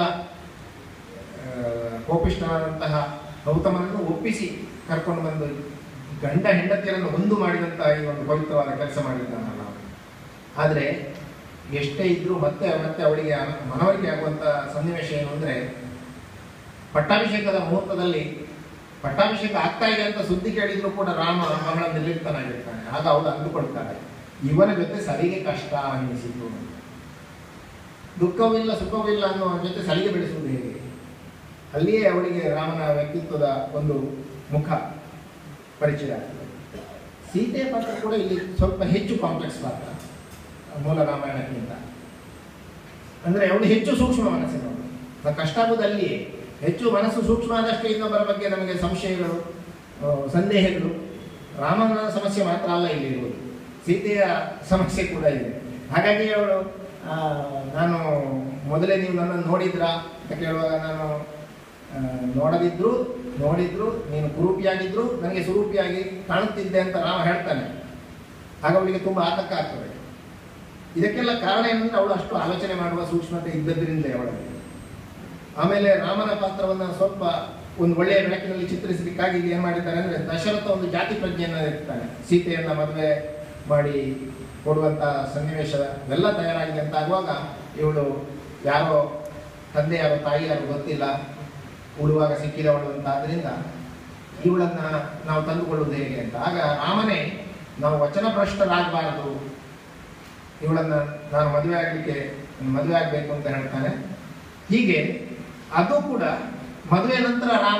ಕೋಪಿಷ್ಠನಾದಂತಹ ಗೌತಮನನ್ನು ಒಪ್ಪಿಸಿ ಕರ್ಕೊಂಡು ಬಂದು ಗಂಡ ಹೆಂಡತಿಯರನ್ನು ಒಂದು ಮಾಡಿದಂತಹ ಈ ಒಂದು ಪವಿತ್ರವಾದ ಕೆಲಸ ಮಾಡಿದ್ದಾನಲ್ಲ. ಆದರೆ ಎಷ್ಟೇ ಇದ್ರೂ ಮತ್ತೆ ಮತ್ತೆ ಅವಳಿಗೆ ಮನವರಿಕೆ ಆಗುವಂತ ಸನ್ನಿವೇಶ ಏನು ಅಂದ್ರೆ, ಪಟ್ಟಾಭಿಷೇಕದ ಮುಹೂರ್ತದಲ್ಲಿ ಪಟ್ಟಾಭಿಷೇಕ ಆಗ್ತಾ ಇದೆ ಅಂತ ಸುದ್ದಿ ಕೇಳಿದ್ರು ಕೂಡ ರಾಮ ಬಹಳ ನಿರ್ಲಿಪ್ತನಾಗಿರ್ತಾನೆ. ಆಗ ಅವಳು ಅಂದುಕೊಳ್ತಾಳೆ, ಇವನ ಜೊತೆ ಸರಿಗೆ ಕಷ್ಟ ಅನ್ನಿಸಿತು, ದುಃಖವೂ ಇಲ್ಲ ಸುಖವೂ ಇಲ್ಲ ಅನ್ನೋ ಜೊತೆ ಸಲಿಗೆ ಬೆಳೆಸುವುದು ಹೇಗೆ? ಅಲ್ಲಿಯೇ ಅವಳಿಗೆ ರಾಮನ ವ್ಯಕ್ತಿತ್ವದ ಒಂದು ಮುಖ ಪರಿಚಯ ಆಗ್ತದೆ. ಸೀತೆಯ ಪಾತ್ರ ಕೂಡ ಇಲ್ಲಿ ಸ್ವಲ್ಪ ಹೆಚ್ಚು ಕಾಂಪ್ಲೆಕ್ಸ್ ಪಾತ್ರ ಮೂಲ ರಾಮಾಯಣಕ್ಕಿಂತ. ಅಂದ್ರೆ ಅವಳು ಹೆಚ್ಚು ಸೂಕ್ಷ್ಮ ಮನಸ್ಸಿನವಳು. ಕಷ್ಟ ಆಗುವುದಲ್ಲಿ ಹೆಚ್ಚು ಮನಸ್ಸು ಸೂಕ್ಷ್ಮ ಆದಷ್ಟು ಇನ್ನೊಬ್ಬರ ಬಗ್ಗೆ ನಮಗೆ ಸಂಶಯಗಳು, ಸಂದೇಹಗಳು. ರಾಮನ ಸಮಸ್ಯೆ ಮಾತ್ರ ಅಲ್ಲ ಇಲ್ಲಿ ಇರುವುದು, ಸೀತೆಯ ಸಮಸ್ಯೆ ಕೂಡ ಇದೆ. ಹಾಗಾಗಿ ಅವಳು ನಾನು ಮೊದಲೇ ನೀವು ನನ್ನನ್ನು ನೋಡಿದ್ರಾ ಅಂತ ಕೇಳುವಾಗ, ನಾನು ನೋಡದಿದ್ರು ನೋಡಿದ್ರು ನೀನು ಕುರೂಪಿಯಾಗಿದ್ರು ನನಗೆ ಸ್ವರೂಪಿಯಾಗಿ ಕಾಣುತ್ತಿದ್ದೆ ಅಂತ ರಾಮ ಹೇಳ್ತಾನೆ. ಆಗ ಅವಳಿಗೆ ತುಂಬ ಆತಂಕ ಆಗ್ತದೆ. ಇದಕ್ಕೆಲ್ಲ ಕಾರಣ ಏನಂದ್ರೆ ಅವಳು ಅಷ್ಟು ಆಲೋಚನೆ ಮಾಡುವ ಸೂಕ್ಷ್ಮತೆ ಇದ್ದದ್ರಿಂದ ಅವಳಿಗೆ. ಆಮೇಲೆ ರಾಮನ ಪಾತ್ರವನ್ನು ಸ್ವಲ್ಪ ಒಂದು ಒಳ್ಳೆಯ ಬೆಳಕಿನಲ್ಲಿ ಚಿತ್ರಿಸಲಿಕ್ಕಾಗಿ ಏನ್ ಮಾಡಿದ್ದಾರೆ ಅಂದ್ರೆ, ದಶರಥ ಒಂದು ಜಾತಿ ಪ್ರಜ್ಞೆಯನ್ನು ಇರ್ತಾನೆ. ಸೀತೆಯನ್ನ ಮದುವೆ ಮಾಡಿ ಕೊಡುವಂತ ಸನ್ನಿವೇಶವೆಲ್ಲ ತಯಾರಾಗಿದೆ ಅಂತ ಆಗುವಾಗ, ಇವಳು ಯಾರೋ ತಂದೆ ಯಾರೋ ತಾಯಿ ಯಾರೋ ಗೊತ್ತಿಲ್ಲ, ಉಳುವಾಗ ಸಿಕ್ಕಿದವಳು ಅಂತ. ಆದ್ರಿಂದ ಇವಳನ್ನ ನಾವು ತಂದುಕೊಳ್ಳುವುದು ಹೇಗೆ ಅಂತ. ಆಗ ರಾಮನೇ ನಾವು ವಚನಭ್ರಷ್ಟರಾಗಬಾರದು, ಇವಳನ್ನ ನಾನು ಮದುವೆ ಆಗ್ಲಿಕ್ಕೆ ಮದುವೆ ಆಗ್ಬೇಕು ಅಂತ ಹೇಳ್ತಾನೆ. ಹೀಗೆ ಅದು ಕೂಡ ಮದುವೆ ನಂತರ ರಾಮ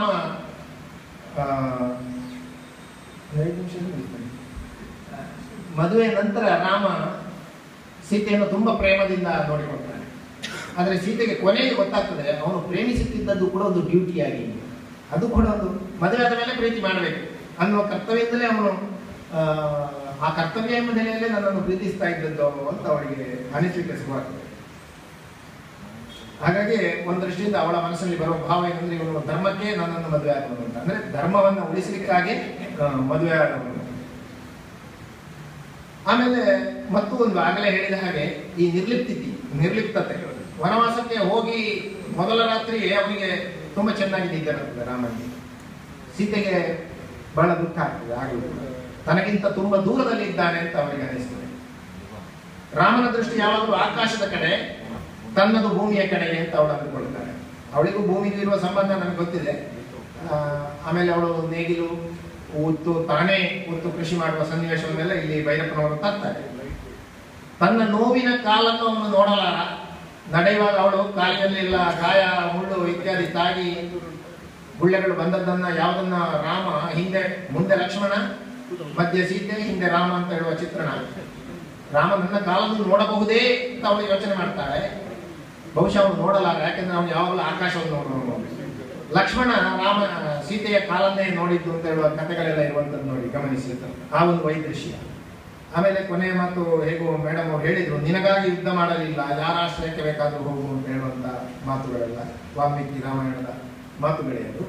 ಮದುವೆ ನಂತರ ರಾಮ ಸೀತೆಯನ್ನು ತುಂಬಾ ಪ್ರೇಮದಿಂದ ನೋಡಿಕೊಳ್ತಾನೆ. ಆದರೆ ಸೀತೆಗೆ ಕೊನೆಗೆ ಗೊತ್ತಾಗ್ತದೆ ಅವನು ಪ್ರೇಮಿಸುತ್ತಿದ್ದದ್ದು ಕೂಡ ಒಂದು ಡ್ಯೂಟಿಯಾಗಿ, ಅದು ಕೂಡ ಒಂದು ಮದುವೆ ಆದ ಮೇಲೆ ಪ್ರೀತಿ ಮಾಡಬೇಕು ಅನ್ನುವ ಕರ್ತವ್ಯದಿಂದಲೇ ಅವನು ಆ ಕರ್ತವ್ಯ ಎಂಬ ನೆಲೆಯಲ್ಲೇ ನನ್ನನ್ನು ಪ್ರೀತಿಸ್ತಾ ಇದ್ದದ್ದು ಅಂತ ಅವಳಿಗೆ ಅನಿಸಲಿಕ್ಕೆ ಶುರುವಾಗ್ತದೆ. ಹಾಗಾಗಿ ಒಂದು ದೃಷ್ಟಿಯಿಂದ ಅವಳ ಮನಸ್ಸಲ್ಲಿ ಬರುವ ಭಾವ ಏನಂದ್ರೆ, ಇವನು ಧರ್ಮಕ್ಕೆ ನನ್ನನ್ನು ಮದುವೆ ಆದವನು ಅಂತ. ಅಂದ್ರೆ ಧರ್ಮವನ್ನು ಉಳಿಸಲಿಕ್ಕಾಗಿ ಮದುವೆ ಆದವನು. ಆಮೇಲೆ ಮತ್ತು ಒಂದು ಆಗಲೇ ಹೇಳಿದ ಹಾಗೆ ಈ ನಿರ್ಲಿಪ್ತಿ ನಿರ್ಲಿಪ್ತತೆ, ವನವಾಸಕ್ಕೆ ಹೋಗಿ ಮೊದಲ ರಾತ್ರಿ ಅವನಿಗೆ ತುಂಬಾ ಚೆನ್ನಾಗಿ ನಿದ್ದೆ ಬರ್ತದೆ ರಾಮನಿಗೆ. ಸೀತೆಗೆ ಬಹಳ ದುಃಖ ಆಗ್ತದೆ. ಆಗಲೂ ತನಗಿಂತ ತುಂಬಾ ದೂರದಲ್ಲಿ ಇದ್ದಾನೆ ಅಂತ ಅವನಿಗೆ ಅನಿಸ್ತದೆ. ರಾಮನ ದೃಷ್ಟಿ ಯಾವಾಗಲೂ ಆಕಾಶದ ಕಡೆ, ತನ್ನದು ಭೂಮಿಯ ಕಡೆಗೆ ಅಂತ ಅವಳು ಅಂದುಕೊಳ್ತಾಳೆ. ಅವಳಿಗೂ ಭೂಮಿಗೂ ಇರುವ ಸಂಬಂಧ ನನಗೆ ಗೊತ್ತಿದೆ. ಆಮೇಲೆ ಅವಳು ನೇಗಿಲು ಉತ್ತು ತಾನೇ ಉತ್ತು ಕೃಷಿ ಮಾಡುವ ಸನ್ನಿವೇಶವನ್ನೆಲ್ಲ ಇಲ್ಲಿ ಭೈರಪ್ಪನವರು ತರ್ತಾರೆ. ತನ್ನ ನೋವಿನ ಕಾಲನ್ನು ಅವನು ನೋಡಲಾರ. ನಡೆಯುವಾಗ ಅವಳು ಕಾಲಿನಲ್ಲೆಲ್ಲ ಗಾಯ, ಮುಳ್ಳು ಇತ್ಯಾದಿ ತಾಗಿ ಗುಳ್ಳೆಗಳು ಬಂದದ್ದನ್ನ ಯಾವುದನ್ನ ರಾಮ ಹಿಂದೆ ಮುಂದೆ ಲಕ್ಷ್ಮಣ, ಮಧ್ಯೆ ಸೀತೆ, ಹಿಂದೆ ರಾಮ ಅಂತ ಹೇಳುವ ಚಿತ್ರಣ. ರಾಮ ನನ್ನ ಕಾಲನ್ನು ನೋಡಬಹುದೇ ಅಂತ ಅವಳು ಯೋಚನೆ ಮಾಡ್ತಾಳೆ. ಬಹುಶಃ ಅವನು ನೋಡಲಾರ, ಯಾಕೆಂದ್ರೆ ಅವನು ಯಾವಾಗಲೂ ಆಕಾಶವನ್ನು ನೋಡುವ. ಲಕ್ಷ್ಮಣ ರಾಮ ಸೀತೆಯ ಕಾಲನ್ನೇ ನೋಡಿದ್ದು ಅಂತ ಹೇಳುವ ಕಥೆಗಳೆಲ್ಲ ಇರುವಂತದ್ದು ನೋಡಿ ಗಮನಿಸಿ, ಆ ಒಂದು ವೈದೃಶ್ಯ. ಆಮೇಲೆ ಕೊನೆಯ ಮಾತು ಹೇಗೋ ಮೇಡಮ್ ಅವ್ರು ಹೇಳಿದ್ರು, ನಿನಗಾಗಿ ಯುದ್ಧ ಮಾಡಲಿಲ್ಲ, ಯಾರ ಆಶ್ರಯಕ್ಕೆ ಬೇಕಾದ್ರೂ ಹೋಗು ಅಂತ ಹೇಳುವಂತ ಮಾತುಗಳೆಲ್ಲ ವಾಲ್ಮೀಕಿ ರಾಮಾಯಣದ ಮಾತುಗಳೇ ಅದು.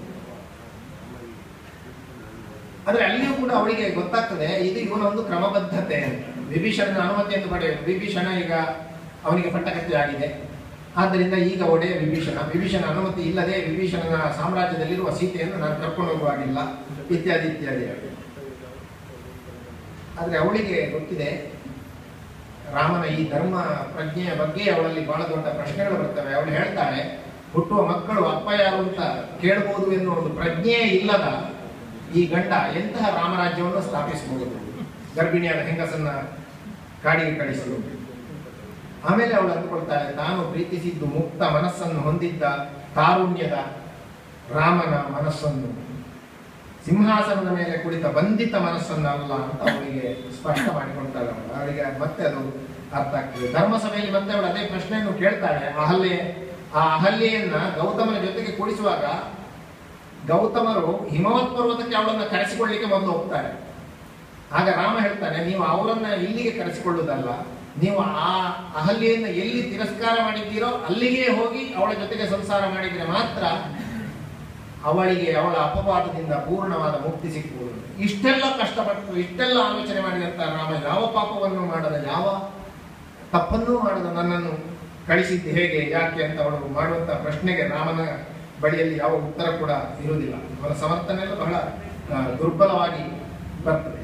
ಆದ್ರೆ ಅಲ್ಲಿಯೂ ಕೂಡ ಅವಳಿಗೆ ಗೊತ್ತಾಗ್ತದೆ ಇದು ಇವನ ಒಂದು ಕ್ರಮಬದ್ಧತೆ. ವಿಭೀಷಣನ ಅನುಮತಿಯನ್ನು ಪಡೆಯಬೇಕು. ವಿಭೀಷಣ ಈಗ ಅವನಿಗೆ ಪಟ್ಟಕಥೆ ಆಗಿದೆ, ಆದ್ದರಿಂದ ಈಗ ಒಡೆಯ ವಿಭೀಷಣ. ವಿಭೀಷಣ ಅನುಮತಿ ಇಲ್ಲದೆ ವಿಭೀಷಣನ ಸಾಮ್ರಾಜ್ಯದಲ್ಲಿರುವ ಸೀತೆಯನ್ನು ನಾನು ಕರ್ಕೊಂಡು ಹೋಗುವಾಗಿಲ್ಲ, ಇತ್ಯಾದಿ ಇತ್ಯಾದಿ. ಆದ್ರೆ ಅವಳಿಗೆ ಗೊತ್ತಿದೆ ರಾಮನ ಈ ಧರ್ಮ ಪ್ರಜ್ಞೆಯ ಬಗ್ಗೆ ಅವಳಲ್ಲಿ ಬಹಳ ದೊಡ್ಡ ಪ್ರಶ್ನೆಗಳು ಬರ್ತವೆ. ಅವಳು ಹೇಳ್ತಾಳೆ, ಹುಟ್ಟುವ ಮಕ್ಕಳು ಅಪ್ಪ ಯಾರು ಅಂತ ಕೇಳಬಹುದು ಎನ್ನುವ ಒಂದು ಪ್ರಜ್ಞೆ ಇಲ್ಲದ ಈ ಗಂಡ ಎಂತಹ ರಾಮರಾಜ್ಯವನ್ನು ಸ್ಥಾಪಿಸಬಹುದು, ಗರ್ಭಿಣಿಯಾದ ಹೆಂಗಸನ್ನ ಕಾಡಿಗೆ ಕಳಿಸಿ. ಆಮೇಲೆ ಅವಳು ಅಂದುಕೊಳ್ತಾಳೆ, ತಾನು ಪ್ರೀತಿಸಿದ್ದು ಮುಕ್ತ ಮನಸ್ಸನ್ನು ಹೊಂದಿದ್ದ ತಾರುಣ್ಯದ ರಾಮನ ಮನಸ್ಸನ್ನು, ಸಿಂಹಾಸನದ ಮೇಲೆ ಕುಳಿತ ಬಂಧಿತ ಮನಸ್ಸನ್ನಲ್ಲ ಅಂತ ಅವಳಿಗೆ ಸ್ಪಷ್ಟ ಮಾಡಿಕೊಳ್ತಾಳೆ. ಅವಳಿಗೆ ಮತ್ತೆ ಅದು ಅರ್ಥ ಆಗ್ತದೆ. ಧರ್ಮಸಭೆಯಲ್ಲಿ ಮತ್ತೆ ಅವಳು ಅದೇ ಪ್ರಶ್ನೆಯನ್ನು ಕೇಳ್ತಾಳೆ. ಅಹಲ್ಯೆ ಆ ಅಹಲ್ಯೆಯನ್ನ ಗೌತಮನ ಜೊತೆಗೆ ಕೂಡಿಸುವಾಗ ಗೌತಮರು ಹಿಮವತ್ ಪರ್ವತಕ್ಕೆ ಅವಳನ್ನ ಕರೆಸಿಕೊಳ್ಳಿಕ್ಕೆ ಮೊದಲು ಹೋಗ್ತಾರೆ. ಆಗ ರಾಮ ಹೇಳ್ತಾನೆ, ನೀವು ಅವರನ್ನ ಇಲ್ಲಿಗೆ ಕರೆಸಿಕೊಳ್ಳುವುದಲ್ಲ, ನೀವು ಆ ಅಹಲ್ಯೆಯನ್ನ ಎಲ್ಲಿ ತಿರಸ್ಕಾರ ಮಾಡಿದ್ದೀರೋ ಅಲ್ಲಿಗೆ ಹೋಗಿ ಅವಳ ಜೊತೆಗೆ ಸಂಸಾರ ಮಾಡಿದ್ರೆ ಮಾತ್ರ ಅವಳಿಗೆ ಅವಳ ಅಪವಾದದಿಂದ ಪೂರ್ಣವಾದ ಮುಕ್ತಿ ಸಿಕ್ಕುವುದು. ಇಷ್ಟೆಲ್ಲ ಕಷ್ಟಪಟ್ಟು ಇಷ್ಟೆಲ್ಲ ಆಲೋಚನೆ ಮಾಡಿದಂತ ರಾಮ ಯಾವ ಪಾಪವನ್ನು ಮಾಡದ, ಯಾವ ತಪ್ಪನ್ನೂ ಮಾಡದ ನನ್ನನ್ನು ಕಳಿಸಿದ್ದು ಹೇಗೆ, ಯಾಕೆ ಅಂತ ಅವಳು ಮಾಡುವಂತ ಪ್ರಶ್ನೆಗೆ ರಾಮನ ಬಳಿಯಲ್ಲಿ ಯಾವ ಉತ್ತರ ಕೂಡ ಇರುವುದಿಲ್ಲ. ಅವರ ಸಮರ್ಥನೆಲ್ಲ ಬಹಳ ದುರ್ಬಲವಾಗಿ ಬರ್ತದೆ.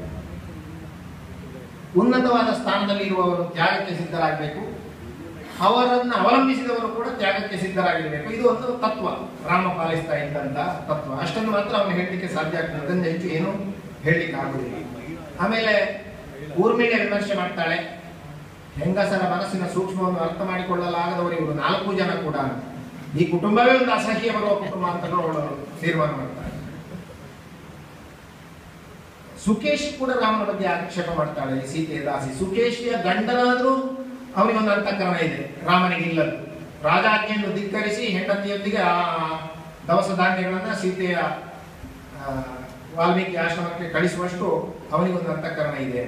ಉನ್ನತವಾದ ಸ್ಥಾನದಲ್ಲಿ ಇರುವವರು ತ್ಯಾಗಕ್ಕೆ ಸಿದ್ಧರಾಗಬೇಕು, ಅವರನ್ನು ಅವಲಂಬಿಸಿದವರು ಕೂಡ ತ್ಯಾಗಕ್ಕೆ ಸಿದ್ಧರಾಗಿರಬೇಕು. ಇದು ಒಂದು ತತ್ವ, ರಾಮ ಪಾಲಿಸ್ತಾ ಇದ್ದಂತ ತತ್ವ. ಅಷ್ಟನ್ನು ಮಾತ್ರ ಅವನು ಹೇಳಲಿಕ್ಕೆ ಸಾಧ್ಯ ಆಗ್ತದೆ, ಅದನ್ನು ಹೆಚ್ಚು ಏನು ಹೇಳಲಿಕ್ಕೆ ಆಗುದಿಲ್ಲ. ಆಮೇಲೆ ಊರ್ಮಿಳೆ ವಿಮರ್ಶೆ ಮಾಡ್ತಾಳೆ, ಹೆಂಗಸರ ಮನಸ್ಸಿನ ಸೂಕ್ಷ್ಮವನ್ನು ಅರ್ಥ ಮಾಡಿಕೊಳ್ಳಲಾಗದವರು ಇವರು ನಾಲ್ಕು ಜನ ಕೂಡ, ಈ ಕುಟುಂಬವೇ ಒಂದು ಅಸಹ್ಯ ಬರುವ ಕುಟುಂಬ ಅಂತ ಅವಳು ತೀರ್ಮಾನ ಮಾಡ್ತಾಳೆ. ಸುಕೇಶ್ ಕೂಡ ರಾಮನ ಬಗ್ಗೆ ಆಕ್ಷೇಪ ಮಾಡ್ತಾಳೆ, ಈ ಸೀತೆಯ ದಾಸಿ. ಸುಕೇಶಿಯ ಗಂಡನಾದ್ರೂ ಅವನಿಗೊಂದು ಅಂತಃಕರಣ ಇದೆ, ರಾಮನಿಗೆ ಇಲ್ಲದ್ದು. ರಾಜಾಜ್ಞೆಯನ್ನು ಧಿಕ್ಕರಿಸಿ ಹೆಂಡತಿಯೊಂದಿಗೆ ಆ ದವಸ ಧಾನ್ಯಗಳನ್ನ ಸೀತೆಯ ವಾಲ್ಮೀಕಿ ಆಶ್ರಮಕ್ಕೆ ಕಳಿಸುವಷ್ಟು ಅವನಿಗೊಂದು ಅಂತಃಕರಣ ಇದೆ.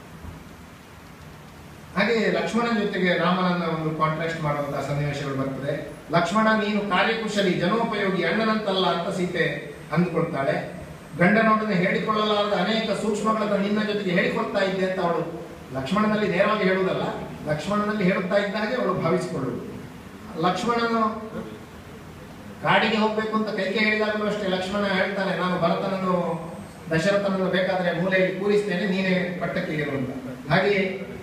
ಹಾಗೆ ಲಕ್ಷ್ಮಣನ ಜೊತೆಗೆ ರಾಮನನ್ನ ಒಂದು ಕಾಂಟ್ರಾಸ್ಟ್ ಮಾಡುವಂತಹ ಸನ್ನಿವೇಶಗಳು ಬರ್ತದೆ. ಲಕ್ಷ್ಮಣ, ನೀನು ಕಾರ್ಯಕುಶಲಿ, ಜನೋಪಯೋಗಿ, ಅಣ್ಣನಂತಲ್ಲ ಅಂತ ಸೀತೆ ಅಂದುಕೊಳ್ತಾಳೆ. ಗಂಡನೊಡನೆ ಹೇಳಿಕೊಳ್ಳಲಾರದ ಅನೇಕ ಸೂಕ್ಷ್ಮಗಳನ್ನು ನಿನ್ನ ಜೊತೆಗೆ ಹೇಳಿಕೊಳ್ತಾ ಇದ್ದೆ ಅಂತ ಅವಳು ಲಕ್ಷ್ಮಣನಲ್ಲಿ ನೇರವಾಗಿ ಹೇಳುವುದಲ್ಲ, ಲಕ್ಷ್ಮಣನಲ್ಲಿ ಹೇಳುತ್ತಾ ಇದ್ದಾಗೆ ಅವಳು ಭಾವಿಸಿಕೊಳ್ಳುವುದು. ಲಕ್ಷ್ಮಣನು ಕಾಡಿಗೆ ಹೋಗ್ಬೇಕು ಅಂತ ಕೈಗೆ ಹೇಳಿದಾಗಲೂ ಅಷ್ಟೇ ಲಕ್ಷ್ಮಣ ಹೇಳ್ತಾನೆ, ನಾನು ಭರತನನ್ನು ದಶರಥನನ್ನು ಬೇಕಾದ್ರೆ ಮೂಲೆಯಲ್ಲಿ ಕೂರಿಸ್ತೇನೆ, ನೀನೇ ಪಟ್ಟಕ್ಕೆ ಇರು ಅಂತ. ಹಾಗೆಯೇ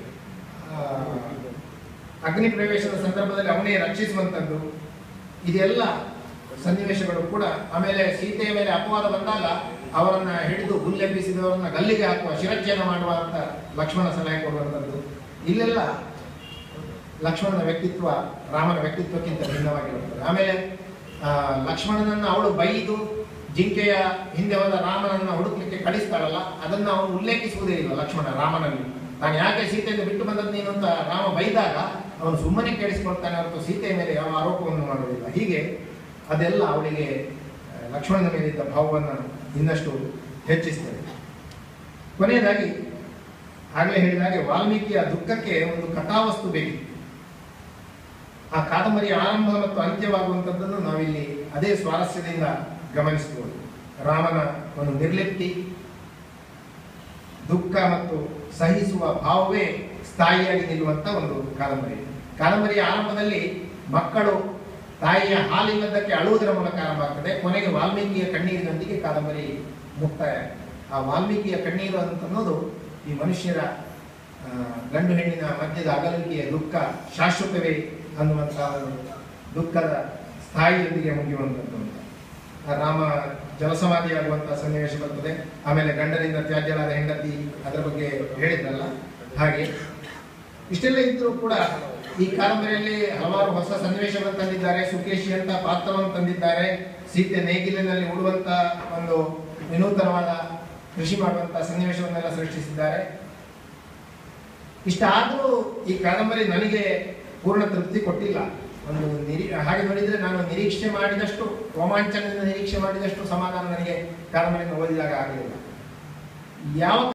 ಅಗ್ನಿ ಪ್ರವೇಶದ ಸಂದರ್ಭದಲ್ಲಿ ಅವನೇ ರಕ್ಷಿಸುವಂಥದ್ದು, ಇದೆಲ್ಲ ಸನ್ನಿವೇಶಗಳು ಕೂಡ. ಆಮೇಲೆ ಸೀತೆಯ ಮೇಲೆ ಅಪವಾದ ಬಂದಾಗ ಅವರನ್ನ ಹಿಡಿದು ಹುಲ್ಲೆಬ್ಬಿಸಿದವರನ್ನ ಗಲ್ಲಿಗೆ ಹಾಕುವ, ಶಿರಚ್ಛೇದ ಮಾಡುವ ಅಂತ ಲಕ್ಷ್ಮಣ ಸಲಹೆ ಕೊಡುವಂಥದ್ದು. ಇಲ್ಲೆಲ್ಲ ಲಕ್ಷ್ಮಣನ ವ್ಯಕ್ತಿತ್ವ ರಾಮನ ವ್ಯಕ್ತಿತ್ವಕ್ಕಿಂತ ಭಿನ್ನವಾಗಿರುತ್ತದೆ. ಆಮೇಲೆ ಆ ಲಕ್ಷ್ಮಣನನ್ನ ಅವಳು ಬೈದು ಜಿಂಕೆಯ ಹಿಂದೆ ಹೋದ ರಾಮನನ್ನ ಹುಡುಕ್ಲಿಕ್ಕೆ ಕಳಿಸ್ತಾಳಲ್ಲ, ಅದನ್ನ ಅವನು ಉಲ್ಲೇಖಿಸುವುದೇ ಇಲ್ಲ ಲಕ್ಷ್ಮಣ ರಾಮನಲ್ಲಿ. ತಾನು ಯಾಕೆ ಸೀತೆಯನ್ನು ಬಿಟ್ಟು ಬಂದದ್ದು ನೀನು ಅಂತ ರಾಮ ಬೈದಾಗ ಅವನು ಸುಮ್ಮನೆ ಕೇಳಿಸಿಕೊಳ್ತಾನೆ ಹೊರತು ಸೀತೆಯ ಮೇಲೆ ಯಾವ ಆರೋಪವನ್ನು ಮಾಡುವುದಿಲ್ಲ. ಹೀಗೆ ಅದೆಲ್ಲ ಅವಳಿಗೆ ಲಕ್ಷ್ಮಣನ ಮೇಲಿದ್ದ ಭಾವವನ್ನು ಇನ್ನಷ್ಟು ಹೆಚ್ಚಿಸ್ತದೆ. ಕೊನೆಯದಾಗಿ ಆಗಲೇ ಹೇಳಿದ ಹಾಗೆ ವಾಲ್ಮೀಕಿಯ ದುಃಖಕ್ಕೆ ಒಂದು ಕಥಾವಸ್ತು ಬೇಕಿತ್ತು. ಆ ಕಾದಂಬರಿಯ ಆರಂಭ ಮತ್ತು ಅಂತ್ಯವಾಗುವಂಥದ್ದನ್ನು ನಾವಿಲ್ಲಿ ಅದೇ ಸ್ವಾರಸ್ಯದಿಂದ ಗಮನಿಸಬಹುದು. ರಾಮನ ಒಂದು ನಿರ್ಲಿಪ್ತಿ, ದುಃಖ ಮತ್ತು ಸಹಿಸುವ ಭಾವವೇ ಸ್ಥಾಯಿಯಾಗಿ ನಿಲ್ಲುವಂತ ಒಂದು ಕಾದಂಬರಿ. ಕಾದಂಬರಿಯ ಆರಂಭದಲ್ಲಿ ಮಕ್ಕಳು ತಾಯಿಯ ಹಾಲಿಲ್ಲದಕ್ಕೆ ಅಳುವುದರ ಮೂಲಕ ಆರಂಭ ಆಗ್ತದೆ. ಕೊನೆಗೆ ವಾಲ್ಮೀಕಿಯ ಕಣ್ಣೀರಿನೊಂದಿಗೆ ಕಾದಂಬರಿ ಮುಕ್ತಾಯ. ಆ ವಾಲ್ಮೀಕಿಯ ಕಣ್ಣೀರು ಅಂತನ್ನೋದು ಈ ಮನುಷ್ಯರ ಗಂಡು ಹೆಣ್ಣಿನ ಮಧ್ಯದ ಅಗಲಿಕೆಯ ದುಃಖ ಶಾಶ್ವತವೇ ಅನ್ನುವಂತಹ ದುಃಖದ ಸ್ಥಾಯಿಯೊಂದಿಗೆ ಮುಗಿಯುವಂಥದ್ದು. ರಾಮ ಜಲಸಮಾಧಿಯಾಗುವಂತಹ ಸನ್ನಿವೇಶ ಬರ್ತದೆ. ಆಮೇಲೆ ಗಂಡನಿಂದ ತ್ಯಾಜ್ಯಲಾದ ಹೆಂಡತಿ, ಅದರ ಬಗ್ಗೆ ಹೇಳಿದ್ರಲ್ಲ. ಹಾಗೆ ಇಷ್ಟೆಲ್ಲ ಇದ್ರೂ ಕೂಡ ಈ ಕಾದಂಬರಿಯಲ್ಲಿ ಹಲವಾರು ಹೊಸ ಸನ್ನಿವೇಶಗಳನ್ನು ತಂದಿದ್ದಾರೆ. ಸುಕೇಶಿ ಅಂತ ಪಾತ್ರವನ್ನು ತಂದಿದ್ದಾರೆ. ಸೀತೆ ನೇಗಿಲಿನಲ್ಲಿ ಉಡುವಂತ ಒಂದು ವಿನೂತನವಾದ ಕೃಷಿ ಮಾಡುವಂತಹ ಸನ್ನಿವೇಶವನ್ನೆಲ್ಲ ಸೃಷ್ಟಿಸಿದ್ದಾರೆ. ಇಷ್ಟಾದರೂ ಈ ಕಾದಂಬರಿ ನನಗೆ ಪೂರ್ಣ ತೃಪ್ತಿ ಕೊಟ್ಟಿಲ್ಲ. ಒಂದು ನಿರೀ ಹಾಗೆ ನೋಡಿದ್ರೆ ನಾನು ನಿರೀಕ್ಷೆ ಮಾಡಿದಷ್ಟು, ರೋಮಾಂಚನದಿಂದ ನಿರೀಕ್ಷೆ ಮಾಡಿದಷ್ಟು ಸಮಾಧಾನ ನನಗೆ ಕಾದಂಬರಿಯನ್ನು ಓದಿದಾಗ ಆಗಲಿಲ್ಲ. ಯಾವ